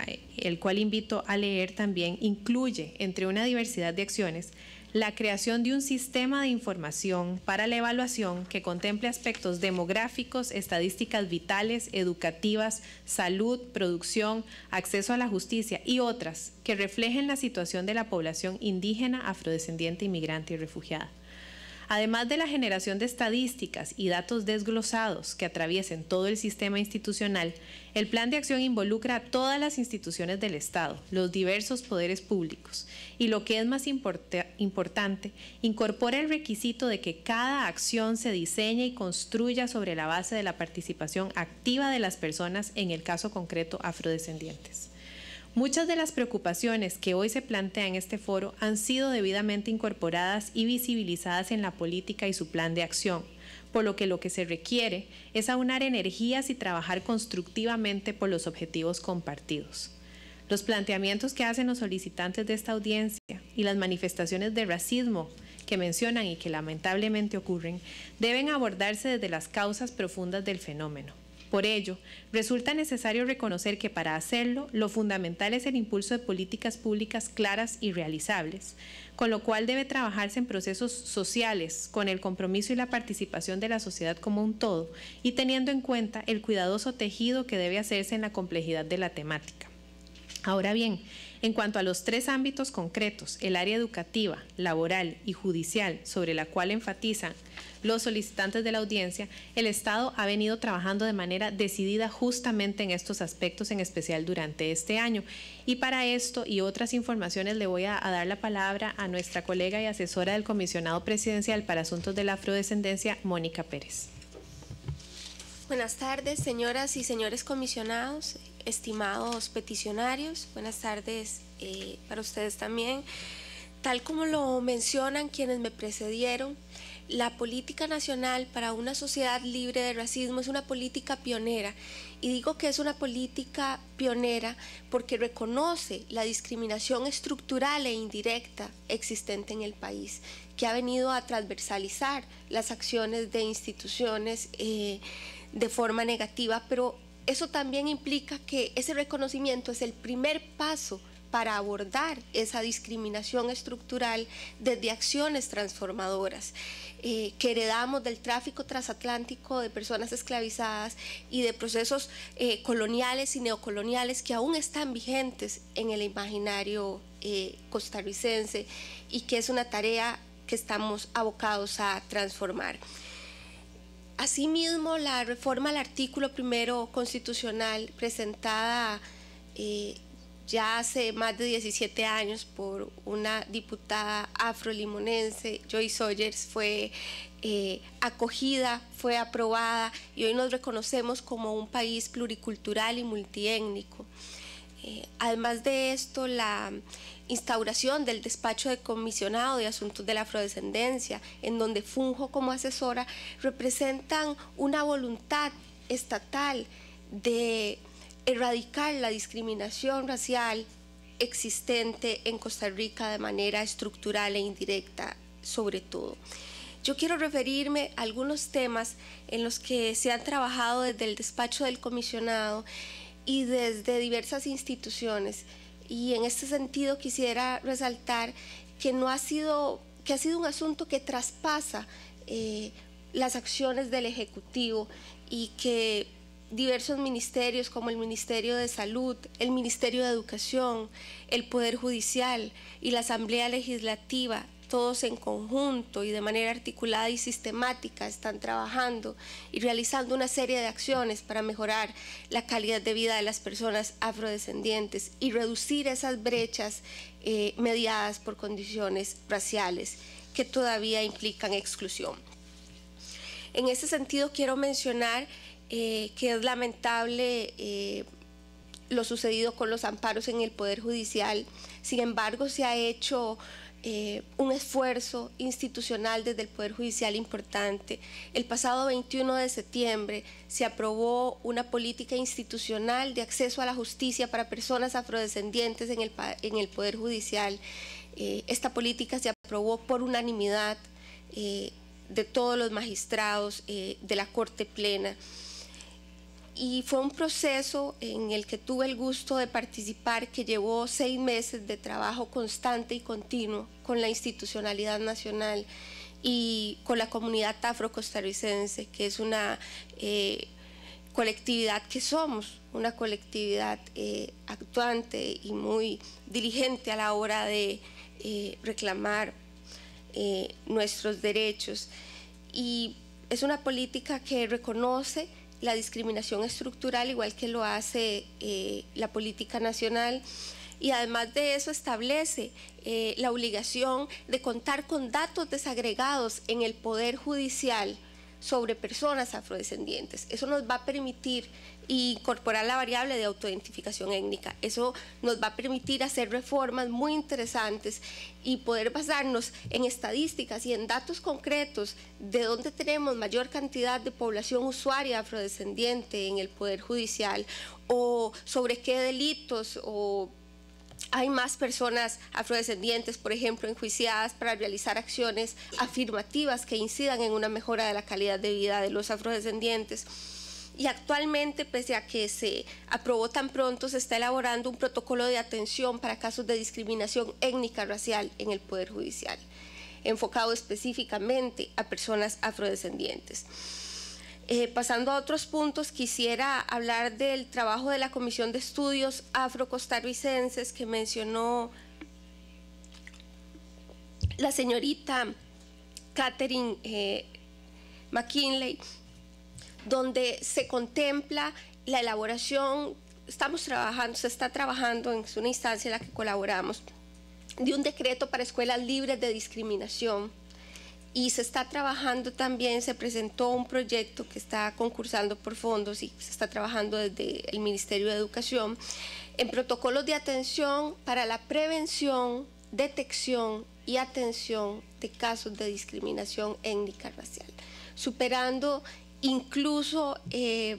el cual invito a leer también, incluye, entre una diversidad de acciones, la creación de un sistema de información para la evaluación que contemple aspectos demográficos, estadísticas vitales, educativas, salud, producción, acceso a la justicia y otras que reflejen la situación de la población indígena, afrodescendiente, inmigrante y refugiada. Además de la generación de estadísticas y datos desglosados que atraviesen todo el sistema institucional, el plan de acción involucra a todas las instituciones del Estado, los diversos poderes públicos y, lo que es más importa- importante, incorpora el requisito de que cada acción se diseñe y construya sobre la base de la participación activa de las personas, en el caso concreto afrodescendientes. Muchas de las preocupaciones que hoy se plantean en este foro han sido debidamente incorporadas y visibilizadas en la política y su plan de acción, por lo que lo que se requiere es aunar energías y trabajar constructivamente por los objetivos compartidos. Los planteamientos que hacen los solicitantes de esta audiencia y las manifestaciones de racismo que mencionan y que lamentablemente ocurren deben abordarse desde las causas profundas del fenómeno. Por ello, resulta necesario reconocer que para hacerlo, lo fundamental es el impulso de políticas públicas claras y realizables, con lo cual debe trabajarse en procesos sociales, con el compromiso y la participación de la sociedad como un todo, y teniendo en cuenta el cuidadoso tejido que debe hacerse en la complejidad de la temática. Ahora bien, en cuanto a los tres ámbitos concretos, el área educativa, laboral y judicial, sobre la cual enfatizan los solicitantes de la audiencia, el Estado ha venido trabajando de manera decidida justamente en estos aspectos, en especial durante este año. Y para esto y otras informaciones le voy a, a dar la palabra a nuestra colega y asesora del Comisionado Presidencial para Asuntos de la Afrodescendencia, Mónica Pérez. Buenas tardes, señoras y señores comisionados, estimados peticionarios. Buenas tardes eh, para ustedes también. Tal como lo mencionan quienes me precedieron, la política nacional para una sociedad libre de racismo es una política pionera. Y digo que es una política pionera porque reconoce la discriminación estructural e indirecta existente en el país, que ha venido a transversalizar las acciones de instituciones eh, de forma negativa, pero eso también implica que ese reconocimiento es el primer paso para abordar esa discriminación estructural desde acciones transformadoras eh, que heredamos del tráfico transatlántico de personas esclavizadas y de procesos eh, coloniales y neocoloniales que aún están vigentes en el imaginario eh, costarricense y que es una tarea que estamos abocados a transformar. Asimismo, la reforma al artículo primero constitucional presentada eh, ya hace más de diecisiete años por una diputada afrolimonense, Joy Sawyers, fue eh, acogida, fue aprobada y hoy nos reconocemos como un país pluricultural y multiétnico. Eh, además de esto, la instauración del despacho de comisionado de asuntos de la afrodescendencia, en donde funjo como asesora, representan una voluntad estatal de erradicar la discriminación racial existente en Costa Rica de manera estructural e indirecta, sobre todo. Yo quiero referirme a algunos temas en los que se han trabajado desde el despacho del comisionado y desde diversas instituciones. Y en este sentido quisiera resaltar que no ha sido, que ha sido un asunto que traspasa eh, las acciones del Ejecutivo y que diversos ministerios como el Ministerio de Salud, el Ministerio de Educación, el Poder Judicial y la Asamblea Legislativa, todos en conjunto y de manera articulada y sistemática están trabajando y realizando una serie de acciones para mejorar la calidad de vida de las personas afrodescendientes y reducir esas brechas eh, mediadas por condiciones raciales que todavía implican exclusión. En ese sentido quiero mencionar eh, que es lamentable eh, lo sucedido con los amparos en el Poder Judicial. Sin embargo, se ha hecho Eh, un esfuerzo institucional desde el Poder Judicial importante. El pasado veintiuno de septiembre se aprobó una política institucional de acceso a la justicia para personas afrodescendientes en el, en el Poder Judicial. Eh, esta política se aprobó por unanimidad eh, de todos los magistrados eh, de la Corte Plena. Y fue un proceso en el que tuve el gusto de participar que llevó seis meses de trabajo constante y continuo con la institucionalidad nacional y con la comunidad afrocostarricense, que es una eh, colectividad que somos, una colectividad eh, actuante y muy diligente a la hora de eh, reclamar eh, nuestros derechos. Y es una política que reconoce la discriminación estructural, igual que lo hace eh, la política nacional, y además de eso establece eh, la obligación de contar con datos desagregados en el Poder Judicial sobre personas afrodescendientes. Eso nos va a permitir incorporar la variable de autoidentificación étnica. Eso nos va a permitir hacer reformas muy interesantes y poder basarnos en estadísticas y en datos concretos de dónde tenemos mayor cantidad de población usuaria afrodescendiente en el Poder Judicial, o sobre qué delitos o hay más personas afrodescendientes, por ejemplo, enjuiciadas para realizar acciones afirmativas que incidan en una mejora de la calidad de vida de los afrodescendientes. Y actualmente, pese a que se aprobó tan pronto, se está elaborando un protocolo de atención para casos de discriminación étnica racial en el Poder Judicial, enfocado específicamente a personas afrodescendientes. Eh, pasando a otros puntos, quisiera hablar del trabajo de la Comisión de Estudios Afrocostarricenses que mencionó la señorita Catherine eh, McKinley, donde se contempla la elaboración, estamos trabajando, se está trabajando, en una instancia en la que colaboramos, de un decreto para escuelas libres de discriminación. Y se está trabajando también, se presentó un proyecto que está concursando por fondos y se está trabajando desde el Ministerio de Educación en protocolos de atención para la prevención, detección y atención de casos de discriminación étnica racial, superando incluso eh,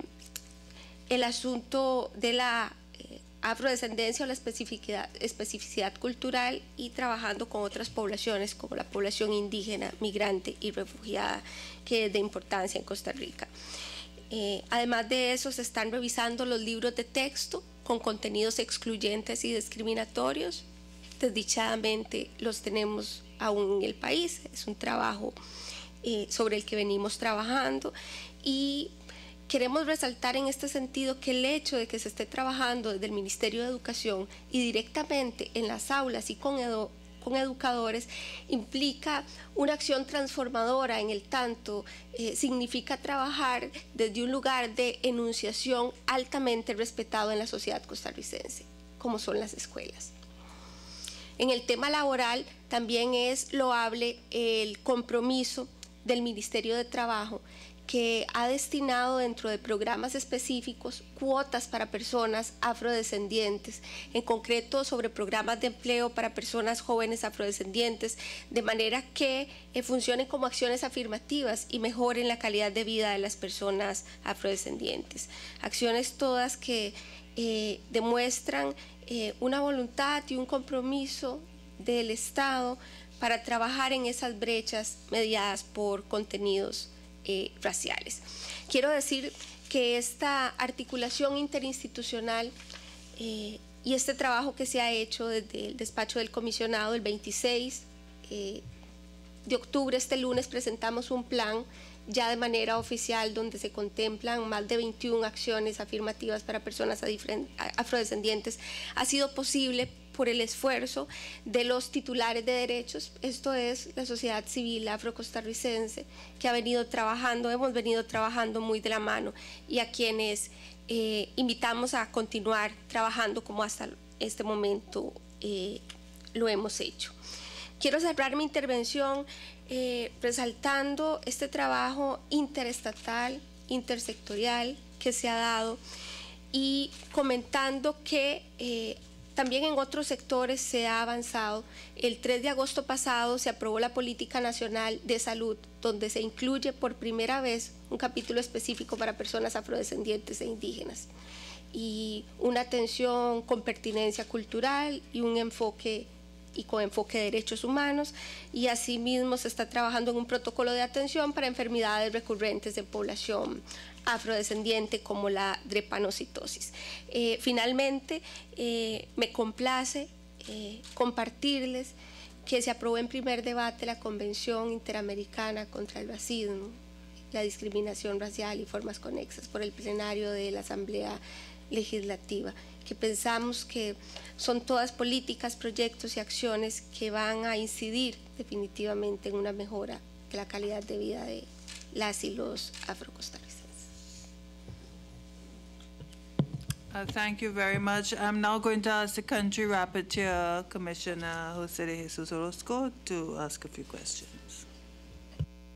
el asunto de la afrodescendencia o la especificidad, especificidad cultural, y trabajando con otras poblaciones como la población indígena, migrante y refugiada, que es de importancia en Costa Rica. Eh, además de eso, se están revisando los libros de texto con contenidos excluyentes y discriminatorios. Desdichadamente los tenemos aún en el país, es un trabajo eh, sobre el que venimos trabajando, y queremos resaltar en este sentido que el hecho de que se esté trabajando desde el Ministerio de Educación y directamente en las aulas y con, edu con educadores implica una acción transformadora, en el tanto eh, significa trabajar desde un lugar de enunciación altamente respetado en la sociedad costarricense, como son las escuelas. En el tema laboral también es loable el compromiso del Ministerio de Trabajo, que ha destinado dentro de programas específicos cuotas para personas afrodescendientes, en concreto sobre programas de empleo para personas jóvenes afrodescendientes, de manera que eh, funcionen como acciones afirmativas y mejoren la calidad de vida de las personas afrodescendientes. Acciones todas que eh, demuestran eh, una voluntad y un compromiso del Estado para trabajar en esas brechas mediadas por contenidos Eh, raciales. Quiero decir que esta articulación interinstitucional eh, y este trabajo que se ha hecho desde el despacho del comisionado el veintiséis eh, de octubre, este lunes, presentamos un plan ya de manera oficial donde se contemplan más de veintiuna acciones afirmativas para personas afrodescendientes. Ha sido posible por el esfuerzo de los titulares de derechos, esto es la sociedad civil afrocostarricense, que ha venido trabajando, hemos venido trabajando muy de la mano, y a quienes eh, invitamos a continuar trabajando como hasta este momento eh, lo hemos hecho. Quiero cerrar mi intervención eh, resaltando este trabajo interestatal, intersectorial que se ha dado, y comentando que eh, también en otros sectores se ha avanzado. El tres de agosto pasado se aprobó la Política Nacional de Salud, donde se incluye por primera vez un capítulo específico para personas afrodescendientes e indígenas, y una atención con pertinencia cultural y un enfoque y con enfoque de derechos humanos, y asimismo se está trabajando en un protocolo de atención para enfermedades recurrentes de población afrodescendiente como la drepanocitosis. Eh, finalmente, eh, me complace eh, compartirles que se aprobó en primer debate la Convención Interamericana contra el Racismo, la Discriminación Racial y Formas Conexas por el plenario de la Asamblea Legislativa, que pensamos que son todas políticas, proyectos y acciones que van a incidir definitivamente en una mejora de la calidad de vida de las y los afrocostarricenses. Uh, thank you very much. I'm now going to ask the Country Rapporteur, Commissioner José de Jesus Orozco, to ask a few questions. Sí.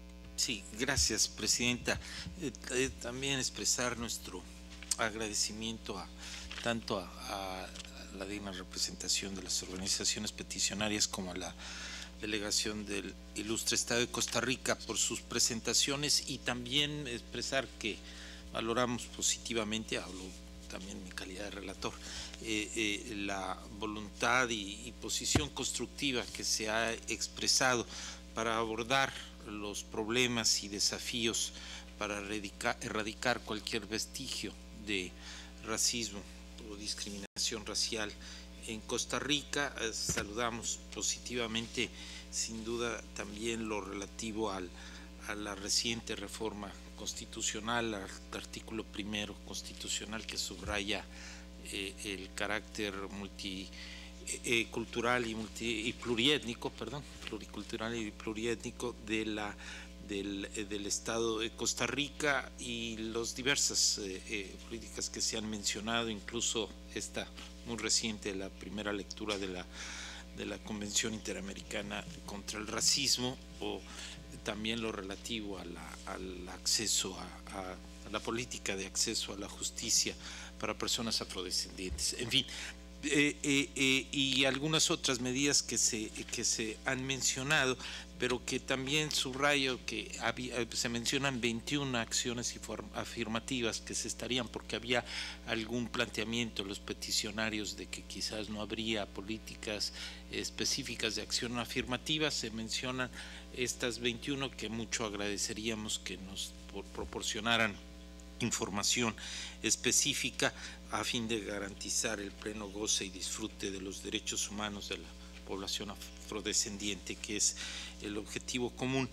Sí, gracias, Presidenta. Eh, eh, también expresar nuestro agradecimiento a, tanto a, a la digna representación de las organizaciones peticionarias como a la delegación del Ilustre Estado de Costa Rica por sus presentaciones, y también expresar que valoramos positivamente, hablo también en mi calidad de relator, eh, eh, la voluntad y, y posición constructiva que se ha expresado para abordar los problemas y desafíos para erradicar, erradicar cualquier vestigio de racismo o discriminación racial en Costa Rica. Eh, saludamos positivamente, sin duda, también lo relativo al, a la reciente reforma constitucional, al artículo primero constitucional que subraya eh, el carácter multi Eh, cultural y, multi, y pluriétnico, perdón, pluricultural y pluriétnico de la, del, eh, del Estado de Costa Rica, y las diversas eh, eh, políticas que se han mencionado, incluso esta muy reciente, la primera lectura de la, de la Convención Interamericana contra el Racismo, o también lo relativo a la, al acceso a, a, a la política de acceso a la justicia para personas afrodescendientes. En fin, Eh, eh, eh, y algunas otras medidas que se, que se han mencionado, pero que también subrayo que había, se mencionan veintiuna acciones afirmativas que se estarían, porque había algún planteamiento de los peticionarios de que quizás no habría políticas específicas de acción afirmativa. Se mencionan estas veintiuna, que mucho agradeceríamos que nos proporcionaran información específica a fin de garantizar el pleno goce y disfrute de los derechos humanos de la población afrodescendiente, que es el objetivo común.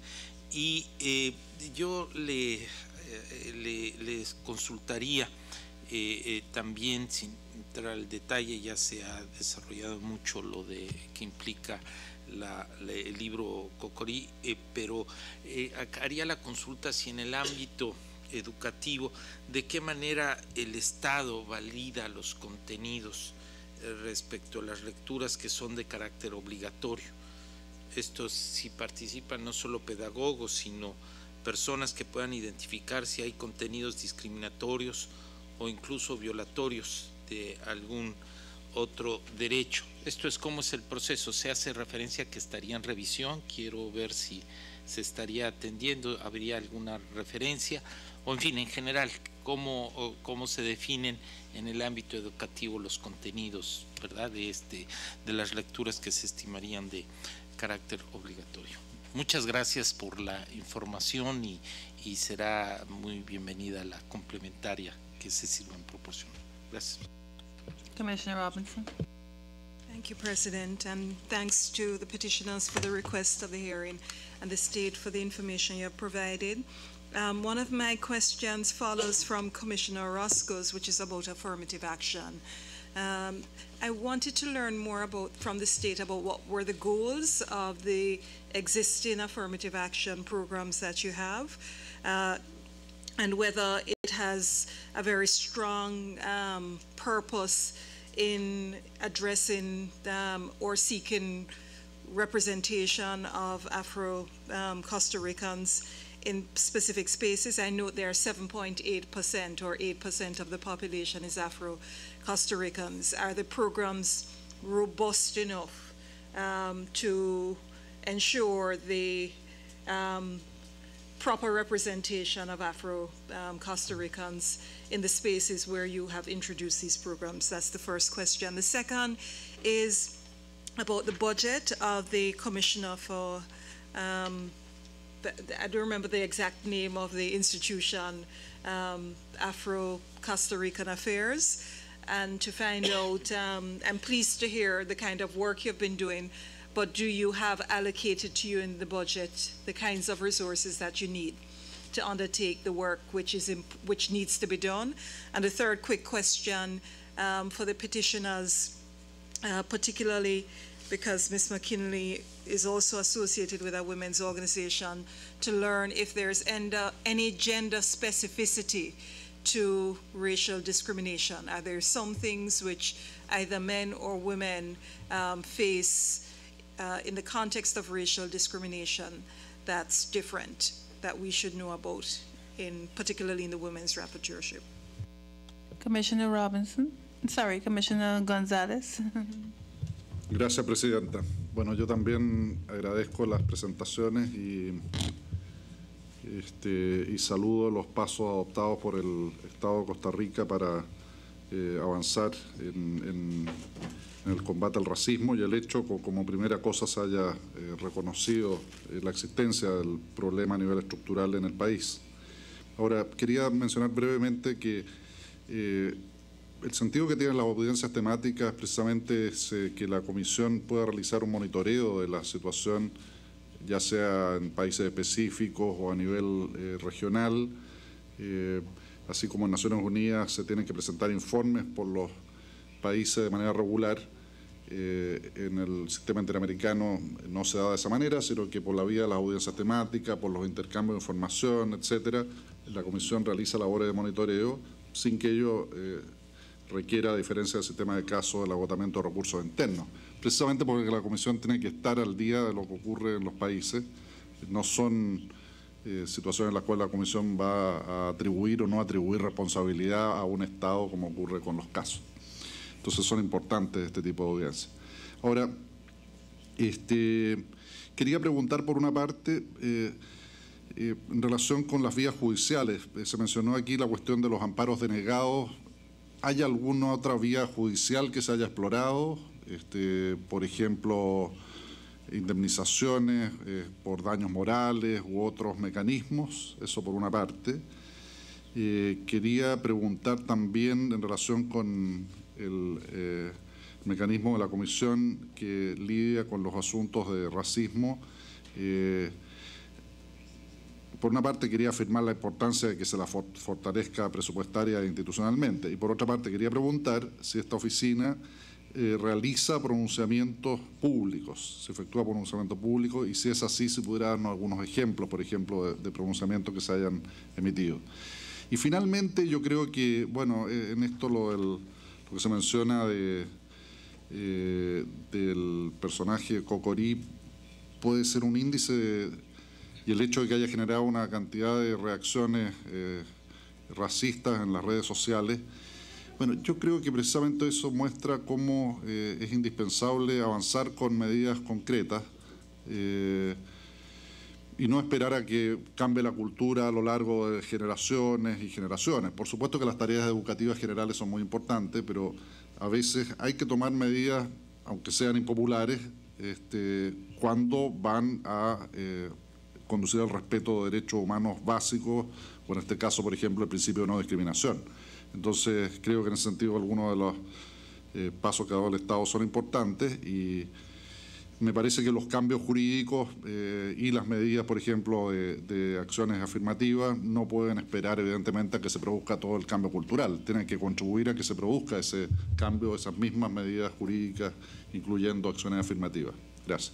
Y eh, yo le, eh, le, les consultaría eh, eh, también, sin entrar al detalle, ya se ha desarrollado mucho lo de que implica La, la, el libro Cocorí, eh, pero eh, haría la consulta si en el ámbito educativo, de qué manera el Estado valida los contenidos eh, respecto a las lecturas que son de carácter obligatorio. Estos, si participan no solo pedagogos, sino personas que puedan identificar si hay contenidos discriminatorios o incluso violatorios de algún otro derecho. Esto es cómo es el proceso. Se hace referencia a que estaría en revisión. Quiero ver si se estaría atendiendo, habría alguna referencia, o en fin, en general, cómo, cómo se definen en el ámbito educativo los contenidos, ¿verdad?, de, este, de las lecturas que se estimarían de carácter obligatorio. Muchas gracias por la información, y, y será muy bienvenida la complementaria que se sirvan proporcionar. Gracias. Commissioner Robinson. Thank you, President, and thanks to the petitioners for the request of the hearing and the state for the information you have provided. Um, one of my questions follows from Commissioner Roscoe's, which is about affirmative action. Um, I wanted to learn more about from the state about what were the goals of the existing affirmative action programs that you have, uh, and whether it has a very strong um, purpose in addressing um, or seeking representation of Afro um, Costa Ricans in specific spaces. I note there are seven point eight percent or eight percent of the population is Afro Costa Ricans. Are the programs robust enough um, to ensure the um, proper representation of Afro um, Costa Ricans in the spaces where you have introduced these programs? That's the first question. The second is about the budget of the Commissioner for, um, I don't remember the exact name of the institution, um, Afro Costa Rican Affairs, and to find out, um, I'm pleased to hear the kind of work you've been doing, but do you have allocated to you in the budget the kinds of resources that you need to undertake the work which is imp which needs to be done? And the third quick question um, for the petitioners, uh, particularly because Miz McKinley is also associated with a women's organization, to learn if there's enda, any gender specificity to racial discrimination. Are there some things which either men or women um, face Uh, in the context of racial discrimination that's different that we should know about, in particularly in the women's rapporteurship. Commissioner Robinson, sorry, Commissioner Gonzalez. Gracias, Presidenta. Bueno, yo también agradezco las presentaciones y, este, y saludo los pasos adoptados por el Estado de Costa Rica para eh, avanzar en, en, en el combate al racismo y el hecho que como primera cosa se haya eh, reconocido eh, la existencia del problema a nivel estructural en el país. Ahora, quería mencionar brevemente que eh, el sentido que tienen las audiencias temáticas precisamente es eh, que la Comisión pueda realizar un monitoreo de la situación, ya sea en países específicos o a nivel eh, regional, eh, así como en Naciones Unidas se tienen que presentar informes por los países de manera regular. Eh, en el sistema interamericano no se da de esa manera, sino que por la vía de las audiencias temáticas, por los intercambios de información, etcétera, la Comisión realiza labores de monitoreo sin que ello eh, requiera, a diferencia del sistema de casos, el agotamiento de recursos internos. Precisamente porque la Comisión tiene que estar al día de lo que ocurre en los países. No son eh, situaciones en las cuales la Comisión va a atribuir o no atribuir responsabilidad a un Estado como ocurre con los casos. Entonces son importantes este tipo de audiencias. Ahora, este, quería preguntar por una parte, eh, eh, en relación con las vías judiciales. Eh, se mencionó aquí la cuestión de los amparos denegados. ¿Hay alguna otra vía judicial que se haya explorado? Este, por ejemplo, indemnizaciones eh, por daños morales u otros mecanismos. Eso por una parte. Eh, quería preguntar también en relación con el eh, mecanismo de la Comisión que lidia con los asuntos de racismo. Eh, por una parte quería afirmar la importancia de que se la fortalezca presupuestaria e institucionalmente, y por otra parte quería preguntar si esta oficina eh, realiza pronunciamientos públicos, se efectúa pronunciamientos públicos, y si es así, si pudiera darnos algunos ejemplos, por ejemplo, de, de pronunciamientos que se hayan emitido. Y finalmente yo creo que, bueno, en esto lo del lo que se menciona de, eh, del personaje Cocorí puede ser un índice de, y el hecho de que haya generado una cantidad de reacciones eh, racistas en las redes sociales. Bueno, yo creo que precisamente eso muestra cómo eh, es indispensable avanzar con medidas concretas eh, y no esperar a que cambie la cultura a lo largo de generaciones y generaciones. Por supuesto que las tareas educativas generales son muy importantes, pero a veces hay que tomar medidas, aunque sean impopulares, este, cuando van a eh, conducir al respeto de derechos humanos básicos, o en este caso, por ejemplo, el principio de no discriminación. Entonces, creo que en ese sentido algunos de los eh, pasos que ha dado el Estado son importantes, y me parece que los cambios jurídicos eh, y las medidas, por ejemplo, de, de acciones afirmativas no pueden esperar, evidentemente, a que se produzca todo el cambio cultural. Tienen que contribuir a que se produzca ese cambio, esas mismas medidas jurídicas, incluyendo acciones afirmativas. Gracias.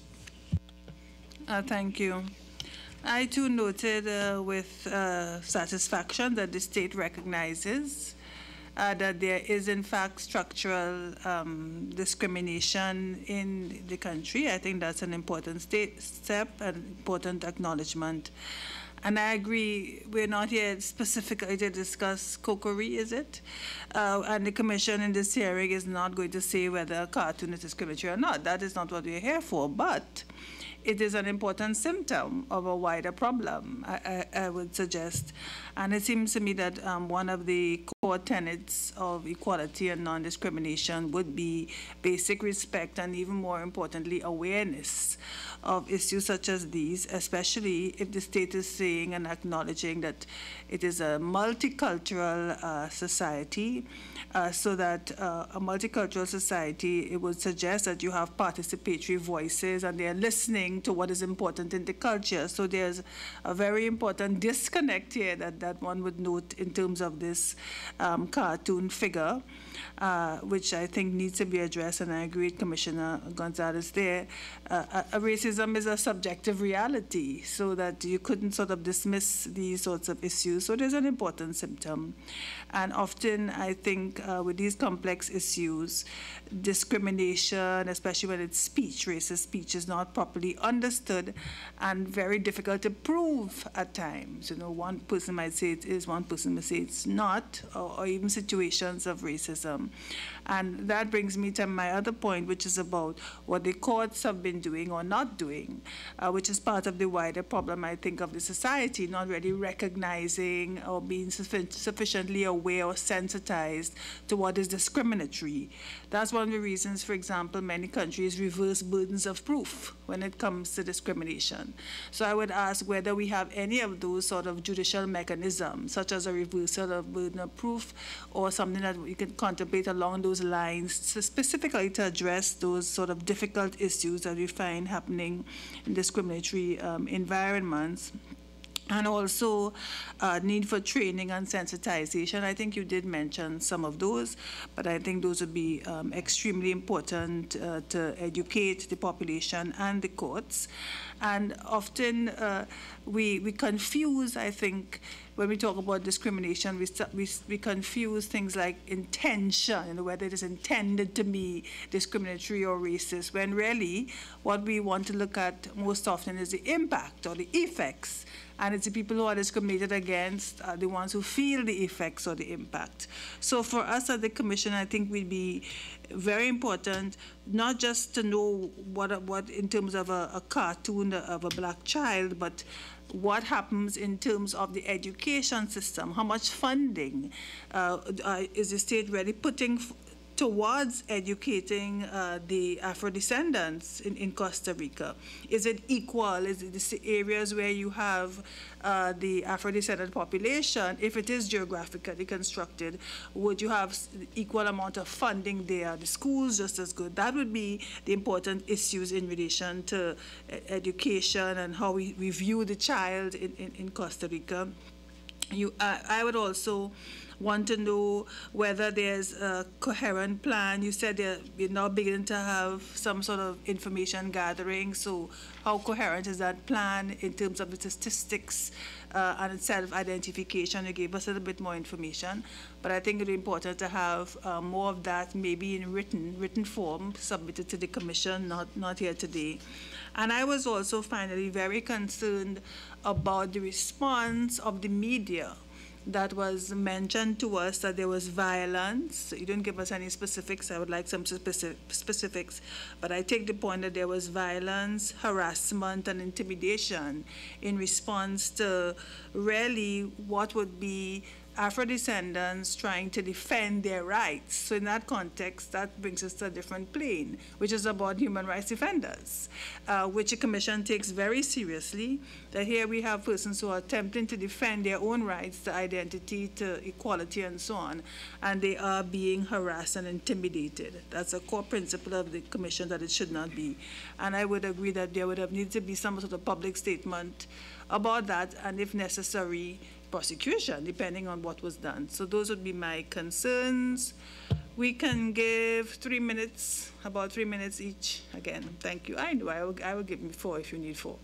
Uh, thank you. I too noted uh, with uh, satisfaction that the state recognizes Uh, that there is, in fact, structural um, discrimination in the country. I think that's an important state step, an important acknowledgement. And I agree, we're not here specifically to discuss Cocorí, is it? Uh, and the Commission in this hearing is not going to say whether a cartoon is discriminatory or not. That is not what we're here for. But it is an important symptom of a wider problem, I, I, I would suggest. And it seems to me that um, one of the core tenets of equality and non-discrimination would be basic respect and, even more importantly, awareness of issues such as these, especially if the state is saying and acknowledging that it is a multicultural uh, society. Uh, so that uh, a multicultural society, it would suggest that you have participatory voices and they're listening to what is important in the culture. So there's a very important disconnect here that, that one would note in terms of this um, cartoon figure. uh, which I think needs to be addressed, and I agree with Commissioner Gonzalez there. Uh, uh, racism is a subjective reality, so that you couldn't sort of dismiss these sorts of issues. So there's an important symptom. And often, I think, uh, with these complex issues, discrimination, especially when it's speech, racist speech, is not properly understood and very difficult to prove at times. You know, one person might say it is, one person might say it's not, or, or even situations of racism. And that brings me to my other point, which is about what the courts have been doing or not doing, uh, which is part of the wider problem, I think, of the society, not really recognizing or being suffi sufficiently aware or sensitized to what is discriminatory. That's one of the reasons, for example, many countries reverse burdens of proof when it comes to discrimination. So I would ask whether we have any of those sort of judicial mechanisms, such as a reversal of burden of proof, or something that we could contemplate along those lines, so specifically to address those sort of difficult issues that we find happening in discriminatory um, environments. And also uh, need for training and sensitization. I think you did mention some of those, but I think those would be um, extremely important uh, to educate the population and the courts. And often uh, we, we confuse, I think, when we talk about discrimination, we, we, we confuse things like intention, you know, whether it is intended to be discriminatory or racist, when really what we want to look at most often is the impact or the effects. And it's the people who are discriminated against, uh, the ones who feel the effects or the impact. So for us at the Commission, I think we'd be very important, not just to know what, what in terms of a, a cartoon of a black child, but what happens in terms of the education system, how much funding uh, uh, is the state really putting f towards educating uh, the Afro-descendants in, in Costa Rica? Is it equal? Is it the areas where you have uh, the Afro-descendant population, if it is geographically constructed, would you have equal amount of funding there? The schools just as good? That would be the important issues in relation to education and how we, we view the child in, in, in Costa Rica. You, uh, I would also want to know whether there's a coherent plan. You said that we're now beginning to have some sort of information gathering, so how coherent is that plan in terms of the statistics uh, and self-identification? You gave us a little bit more information, but I think it would be important to have uh, more of that, maybe in written, written form, submitted to the Commission, not, not here today. And I was also finally very concerned about the response of the media. That was mentioned to us that there was violence. You didn't give us any specifics. I would like some specific specifics. But I take the point that there was violence, harassment, and intimidation in response to really what would be Afro-descendants trying to defend their rights. So in that context, that brings us to a different plane, which is about human rights defenders, uh, which the Commission takes very seriously, that here we have persons who are attempting to defend their own rights to identity, to equality, and so on, and they are being harassed and intimidated. That's a core principle of the Commission, that it should not be. And I would agree that there would have needed to be some sort of public statement about that, and if necessary, prosecution, depending on what was done. So those would be my concerns. We can give three minutes, about three minutes each. Again, thank you. I know, I will, I will give me four if you need four.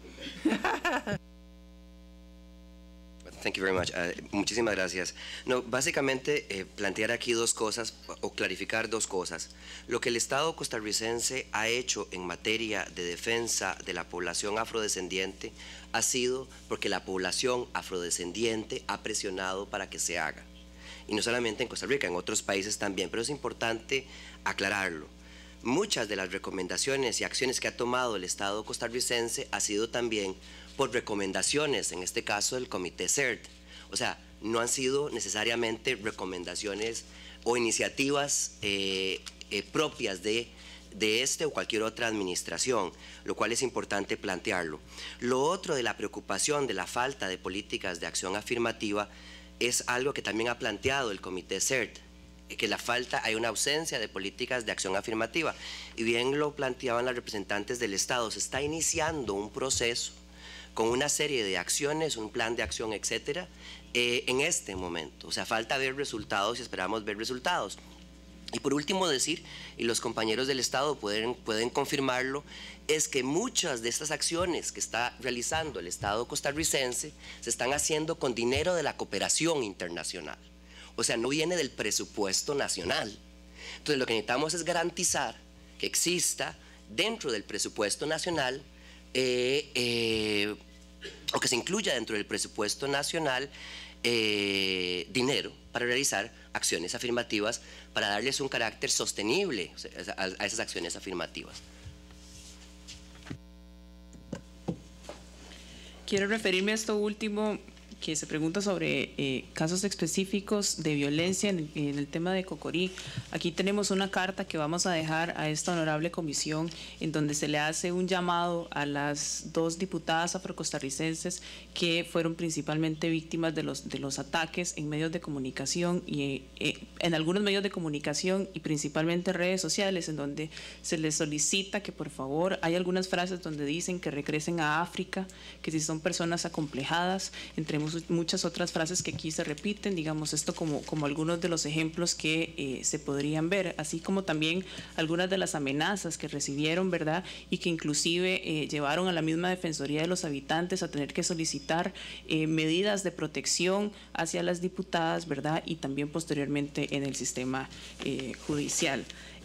Thank you very much. Uh, muchísimas gracias. No, básicamente eh, plantear aquí dos cosas o clarificar dos cosas. Lo que el Estado costarricense ha hecho en materia de defensa de la población afrodescendiente ha sido porque la población afrodescendiente ha presionado para que se haga. Y no solamente en Costa Rica, en otros países también, pero es importante aclararlo. Muchas de las recomendaciones y acciones que ha tomado el Estado costarricense ha sido también por recomendaciones, en este caso del Comité CERT. O sea, no han sido necesariamente recomendaciones o iniciativas eh, eh, propias de, de este o cualquier otra administración, lo cual es importante plantearlo. Lo otro de la preocupación de la falta de políticas de acción afirmativa es algo que también ha planteado el Comité CERT, que la falta, hay una ausencia de políticas de acción afirmativa. Y bien lo planteaban las representantes del Estado, se está iniciando un proceso con una serie de acciones, un plan de acción, etcétera, eh, en este momento. O sea, falta ver resultados y esperamos ver resultados. Y por último decir, y los compañeros del Estado pueden, pueden confirmarlo, es que muchas de estas acciones que está realizando el Estado costarricense se están haciendo con dinero de la cooperación internacional. O sea, no viene del presupuesto nacional. Entonces, lo que necesitamos es garantizar que exista dentro del presupuesto nacional eh, eh, o que se incluya dentro del presupuesto nacional eh, dinero para realizar acciones afirmativas, para darles un carácter sostenible a, a esas acciones afirmativas. Quiero referirme a esto último, que se pregunta sobre eh, casos específicos de violencia en, en el tema de Cocorí. Aquí tenemos una carta que vamos a dejar a esta honorable comisión, en donde se le hace un llamado a las dos diputadas afrocostarricenses que fueron principalmente víctimas de los, de los ataques en medios de comunicación y eh, en algunos medios de comunicación y principalmente redes sociales, en donde se les solicita que por favor, hay algunas frases donde dicen que regresen a África, que si son personas acomplejadas, entre muchas otras frases que aquí se repiten, digamos esto como, como algunos de los ejemplos que eh, se podrían ver, así como también algunas de las amenazas que recibieron, ¿verdad? Y que inclusive eh, llevaron a la misma Defensoría de los Habitantes a tener que solicitar eh, medidas de protección hacia las diputadas, ¿verdad? Y también posteriormente en el sistema eh, judicial.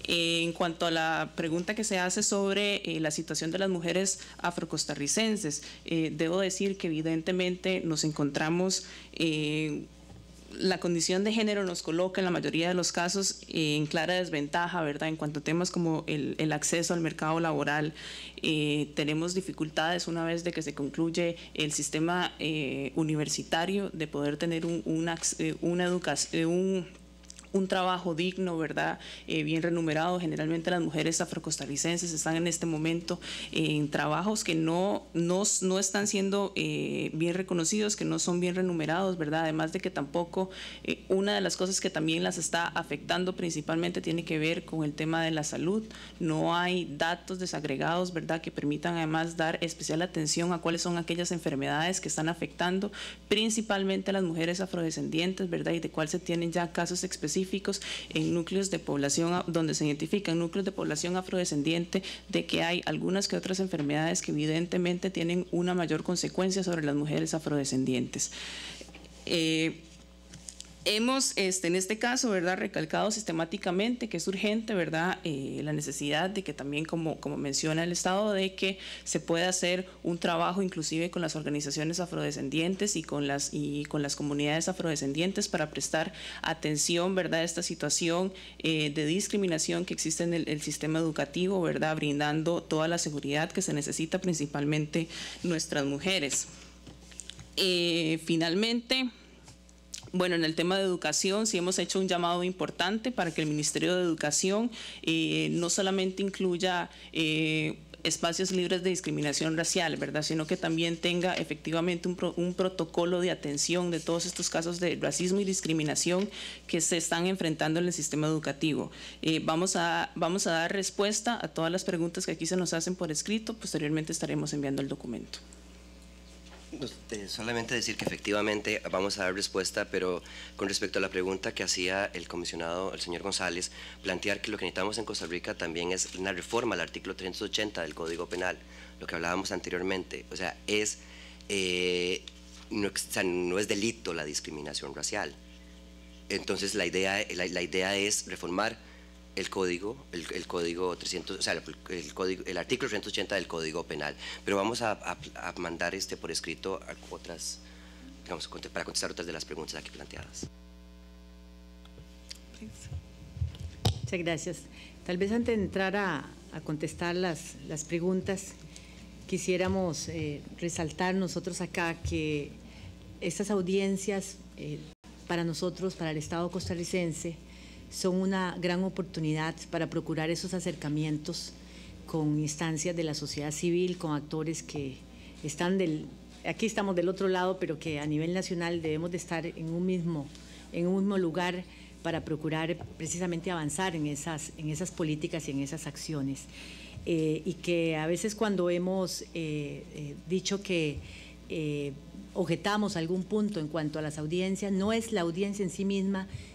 En cuanto a la pregunta que se hace sobre eh, la situación de las mujeres afrocostarricenses, eh, debo decir que evidentemente nos encontramos, eh, la condición de género nos coloca en la mayoría de los casos eh, en clara desventaja, ¿verdad? En cuanto a temas como el, el acceso al mercado laboral, eh, tenemos dificultades una vez de que se concluye el sistema eh, universitario de poder tener un, una, una educación, un un trabajo digno, ¿verdad? Eh, bien remunerado. Generalmente las mujeres afrocostarricenses están en este momento eh, en trabajos que no, no, no están siendo eh, bien reconocidos, que no son bien remunerados, ¿verdad? Además de que tampoco, eh, una de las cosas que también las está afectando principalmente tiene que ver con el tema de la salud. No hay datos desagregados, ¿verdad?, que permitan además dar especial atención a cuáles son aquellas enfermedades que están afectando principalmente a las mujeres afrodescendientes, ¿verdad?, y de cuál se tienen ya casos específicos en núcleos de población, donde se identifican núcleos de población afrodescendiente, de que hay algunas que otras enfermedades que evidentemente tienen una mayor consecuencia sobre las mujeres afrodescendientes. Eh, Hemos, este, en este caso, ¿verdad?, recalcado sistemáticamente que es urgente, ¿verdad?, eh, la necesidad de que también, como, como menciona el Estado, de que se pueda hacer un trabajo inclusive con las organizaciones afrodescendientes y con las, y con las comunidades afrodescendientes para prestar atención, ¿verdad?, a esta situación eh, de discriminación que existe en el, el sistema educativo, ¿verdad?, brindando toda la seguridad que se necesita principalmente nuestras mujeres. Eh, finalmente, bueno, en el tema de educación sí hemos hecho un llamado importante para que el Ministerio de Educación eh, no solamente incluya eh, espacios libres de discriminación racial, ¿verdad?, sino que también tenga efectivamente un, pro, un protocolo de atención de todos estos casos de racismo y discriminación que se están enfrentando en el sistema educativo. Eh, vamos, a, vamos a dar respuesta a todas las preguntas que aquí se nos hacen por escrito, posteriormente estaremos enviando el documento. Solamente decir que efectivamente vamos a dar respuesta, pero con respecto a la pregunta que hacía el comisionado, el señor González, plantear que lo que necesitamos en Costa Rica también es una reforma al artículo trescientos ochenta del Código Penal, lo que hablábamos anteriormente. O sea, es, eh, no, o sea, no es delito la discriminación racial. Entonces la idea, la, la idea es reformar el código, el, el código trescientos, o sea, el, el, código, el artículo trescientos ochenta del Código Penal, pero vamos a, a, a mandar este por escrito a otras, digamos, para contestar otras de las preguntas aquí planteadas. Muchas gracias. Tal vez antes de entrar a, a contestar las, las preguntas, quisiéramos eh, resaltar nosotros acá que estas audiencias eh, para nosotros, para el Estado costarricense, son una gran oportunidad para procurar esos acercamientos con instancias de la sociedad civil, con actores que están del, aquí estamos del otro lado, pero que a nivel nacional debemos de estar en un mismo, en un mismo lugar para procurar precisamente avanzar en esas, en esas políticas y en esas acciones. Eh, y que a veces cuando hemos eh, eh, dicho que eh, objetamos algún punto en cuanto a las audiencias, no es la audiencia en sí misma,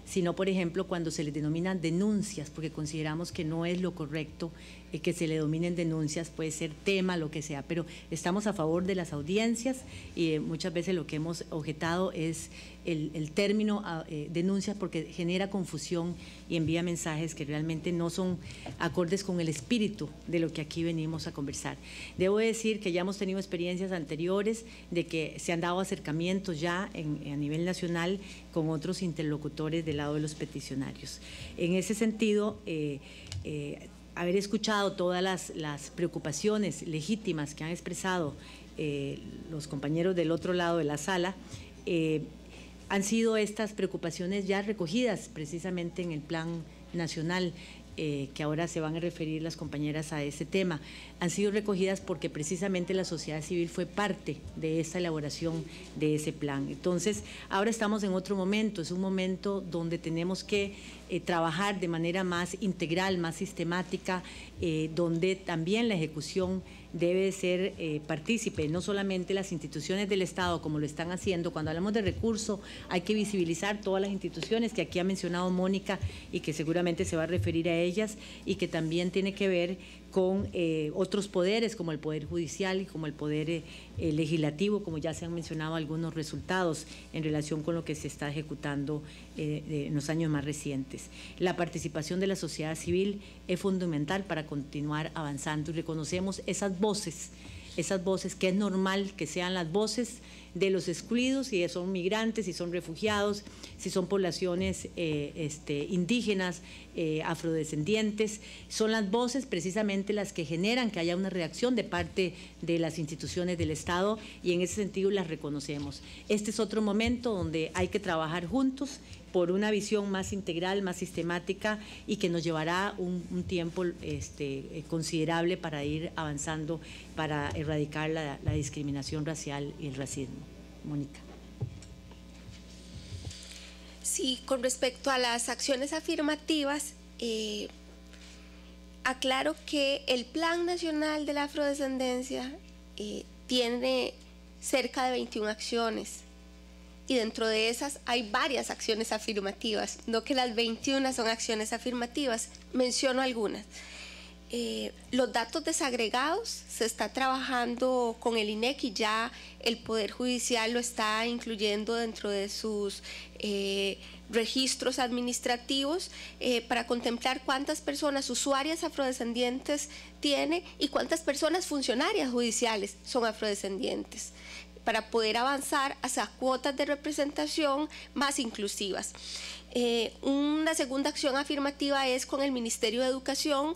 sino, por ejemplo, cuando se les denominan denuncias, porque consideramos que no es lo correcto eh, que se le dominen denuncias, puede ser tema, lo que sea, pero estamos a favor de las audiencias y eh, muchas veces lo que hemos objetado es el, el término eh, denuncias porque genera confusión y envía mensajes que realmente no son acordes con el espíritu de lo que aquí venimos a conversar. Debo decir que ya hemos tenido experiencias anteriores de que se han dado acercamientos ya en, a nivel nacional con otros interlocutores del lado de los peticionarios. En ese sentido, eh, eh, haber escuchado todas las, las preocupaciones legítimas que han expresado eh, los compañeros del otro lado de la sala, eh, han sido estas preocupaciones ya recogidas precisamente en el Plan Nacional, eh, que ahora se van a referir las compañeras a ese tema. Han sido recogidas porque precisamente la sociedad civil fue parte de esta elaboración de ese plan. Entonces, ahora estamos en otro momento, es un momento donde tenemos que eh, trabajar de manera más integral, más sistemática, eh, donde también la ejecución debe ser eh, partícipe, no solamente las instituciones del Estado como lo están haciendo. Cuando hablamos de recursos hay que visibilizar todas las instituciones que aquí ha mencionado Mónica y que seguramente se va a referir a ellas y que también tiene que ver con eh, otros poderes como el Poder Judicial y como el Poder eh, eh, Legislativo, como ya se han mencionado algunos resultados en relación con lo que se está ejecutando eh, de, en los años más recientes. La participación de la sociedad civil es fundamental para continuar avanzando y reconocemos esas voces, esas voces que es normal que sean las voces de los excluidos, si son migrantes, si son refugiados, si son poblaciones eh, este, indígenas, eh, afrodescendientes, son las voces precisamente las que generan que haya una reacción de parte de las instituciones del Estado y en ese sentido las reconocemos. Este es otro momento donde hay que trabajar juntos por una visión más integral, más sistemática y que nos llevará un, un tiempo este, considerable para ir avanzando, para erradicar la, la discriminación racial y el racismo. Mónica. Sí, con respecto a las acciones afirmativas, eh, aclaro que el Plan Nacional de la Afrodescendencia eh, tiene cerca de veintiuna acciones. Y dentro de esas hay varias acciones afirmativas, no que las veintiuna son acciones afirmativas, menciono algunas. Eh, los datos desagregados, se está trabajando con el I N E C y ya el Poder Judicial lo está incluyendo dentro de sus eh, registros administrativos eh, para contemplar cuántas personas usuarias afrodescendientes tiene y cuántas personas funcionarias judiciales son afrodescendientes, para poder avanzar hacia cuotas de representación más inclusivas. Eh, una segunda acción afirmativa es con el Ministerio de Educación.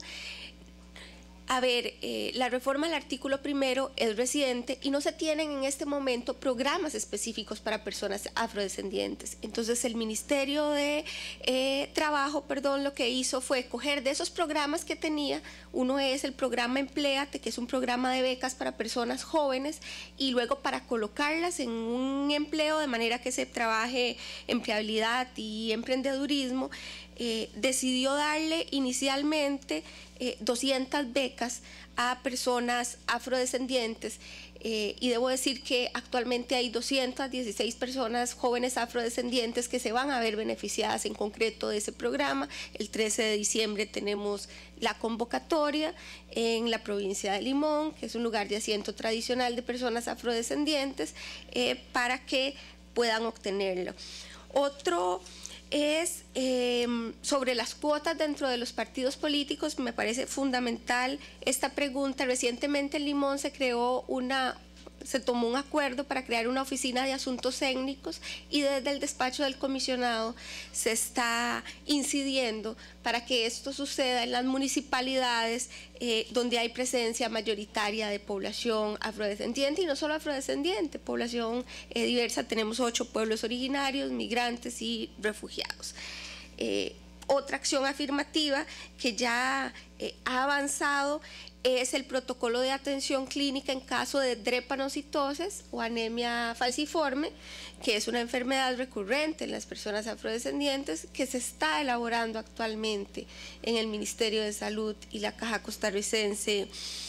A ver, eh, la reforma al artículo primero es reciente y no se tienen en este momento programas específicos para personas afrodescendientes. Entonces el Ministerio de eh, Trabajo, perdón, lo que hizo fue coger de esos programas que tenía, uno es el programa Empléate, que es un programa de becas para personas jóvenes, y luego para colocarlas en un empleo de manera que se trabaje empleabilidad y emprendedurismo, eh, decidió darle inicialmente Eh, doscientas becas a personas afrodescendientes eh, y debo decir que actualmente hay doscientas dieciséis personas jóvenes afrodescendientes que se van a ver beneficiadas en concreto de ese programa. El trece de diciembre tenemos la convocatoria en la provincia de Limón, que es un lugar de asiento tradicional de personas afrodescendientes, eh, para que puedan obtenerlo. Otro es eh, sobre las cuotas dentro de los partidos políticos. Me parece fundamental esta pregunta. Recientemente en Limón se creó una, se tomó un acuerdo para crear una oficina de asuntos técnicos y desde el despacho del comisionado se está incidiendo para que esto suceda en las municipalidades eh, donde hay presencia mayoritaria de población afrodescendiente y no solo afrodescendiente, población eh, diversa. Tenemos ocho pueblos originarios, migrantes y refugiados. Eh, otra acción afirmativa que ya eh, ha avanzado es el protocolo de atención clínica en caso de drepanocitosis o anemia falciforme, que es una enfermedad recurrente en las personas afrodescendientes que se está elaborando actualmente en el Ministerio de Salud y la Caja Costarricense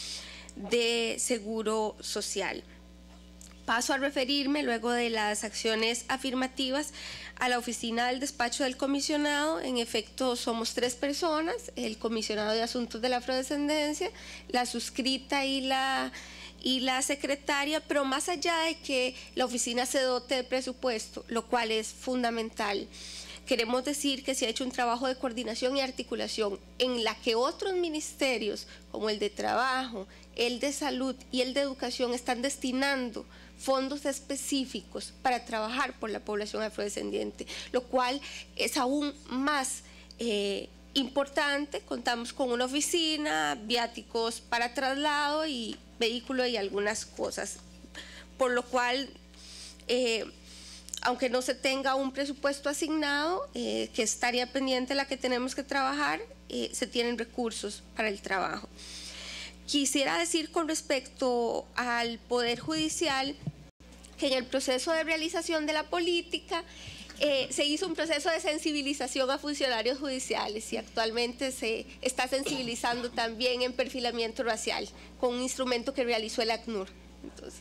de Seguro Social. Paso a referirme, luego de las acciones afirmativas, a la oficina del despacho del comisionado. En efecto, somos tres personas: el comisionado de Asuntos de la Afrodescendencia, la suscrita y la, y la secretaria, pero más allá de que la oficina se dote de presupuesto, lo cual es fundamental, queremos decir que se ha hecho un trabajo de coordinación y articulación en la que otros ministerios, como el de Trabajo, el de Salud y el de Educación, están destinando fondos específicos para trabajar por la población afrodescendiente, lo cual es aún más eh, importante. Contamos con una oficina, viáticos para traslado y vehículo y algunas cosas, por lo cual, eh, aunque no se tenga un presupuesto asignado, eh, que estaría pendiente la que tenemos que trabajar, eh, se tienen recursos para el trabajo. Quisiera decir con respecto al Poder Judicial que en el proceso de realización de la política eh, se hizo un proceso de sensibilización a funcionarios judiciales y actualmente se está sensibilizando también en perfilamiento racial con un instrumento que realizó el ACNUR. Entonces,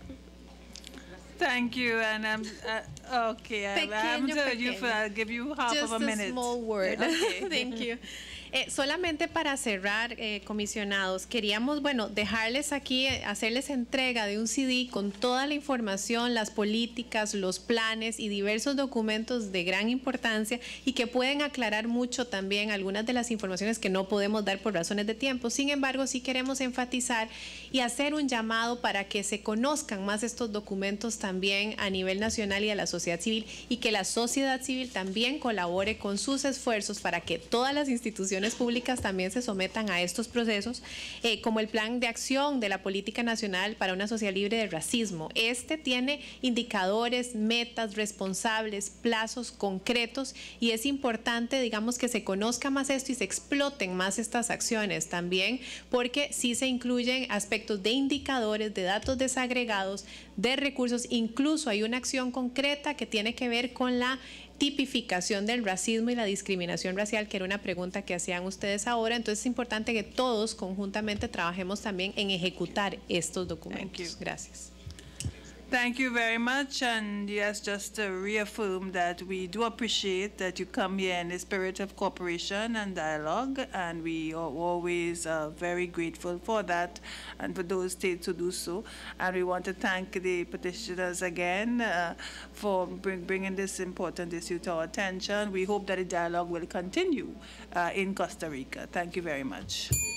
Thank you, and um, uh, okay, I, I'm Pequeño, to you for, I'll give you half Just of a a minute. small word. Okay. Thank you. Eh, solamente para cerrar, eh, comisionados, queríamos, bueno, dejarles aquí, eh, hacerles entrega de un C D con toda la información, las políticas, los planes y diversos documentos de gran importancia y que pueden aclarar mucho también algunas de las informaciones que no podemos dar por razones de tiempo. Sin embargo, sí queremos enfatizar y hacer un llamado para que se conozcan más estos documentos también a nivel nacional y a la sociedad civil, y que la sociedad civil también colabore con sus esfuerzos para que todas las instituciones públicas también se sometan a estos procesos, eh, como el Plan de Acción de la Política Nacional para una Sociedad Libre de Racismo. Este tiene indicadores, metas, responsables, plazos concretos, y es importante, digamos, que se conozca más esto y se exploten más estas acciones también, porque sí se incluyen aspectos de indicadores, de datos desagregados, de recursos. Incluso hay una acción concreta que tiene que ver con la tipificación del racismo y la discriminación racial, que era una pregunta que hacían ustedes ahora. Entonces es importante que todos conjuntamente trabajemos también en ejecutar estos documentos. Gracias. Thank you very much, and yes, just to reaffirm that we do appreciate that you come here in the spirit of cooperation and dialogue, and we are always uh, very grateful for that and for those states who do so. And we want to thank the petitioners again uh, for bring, bringing this important issue to our attention. We hope that the dialogue will continue uh, in Costa Rica. Thank you very much.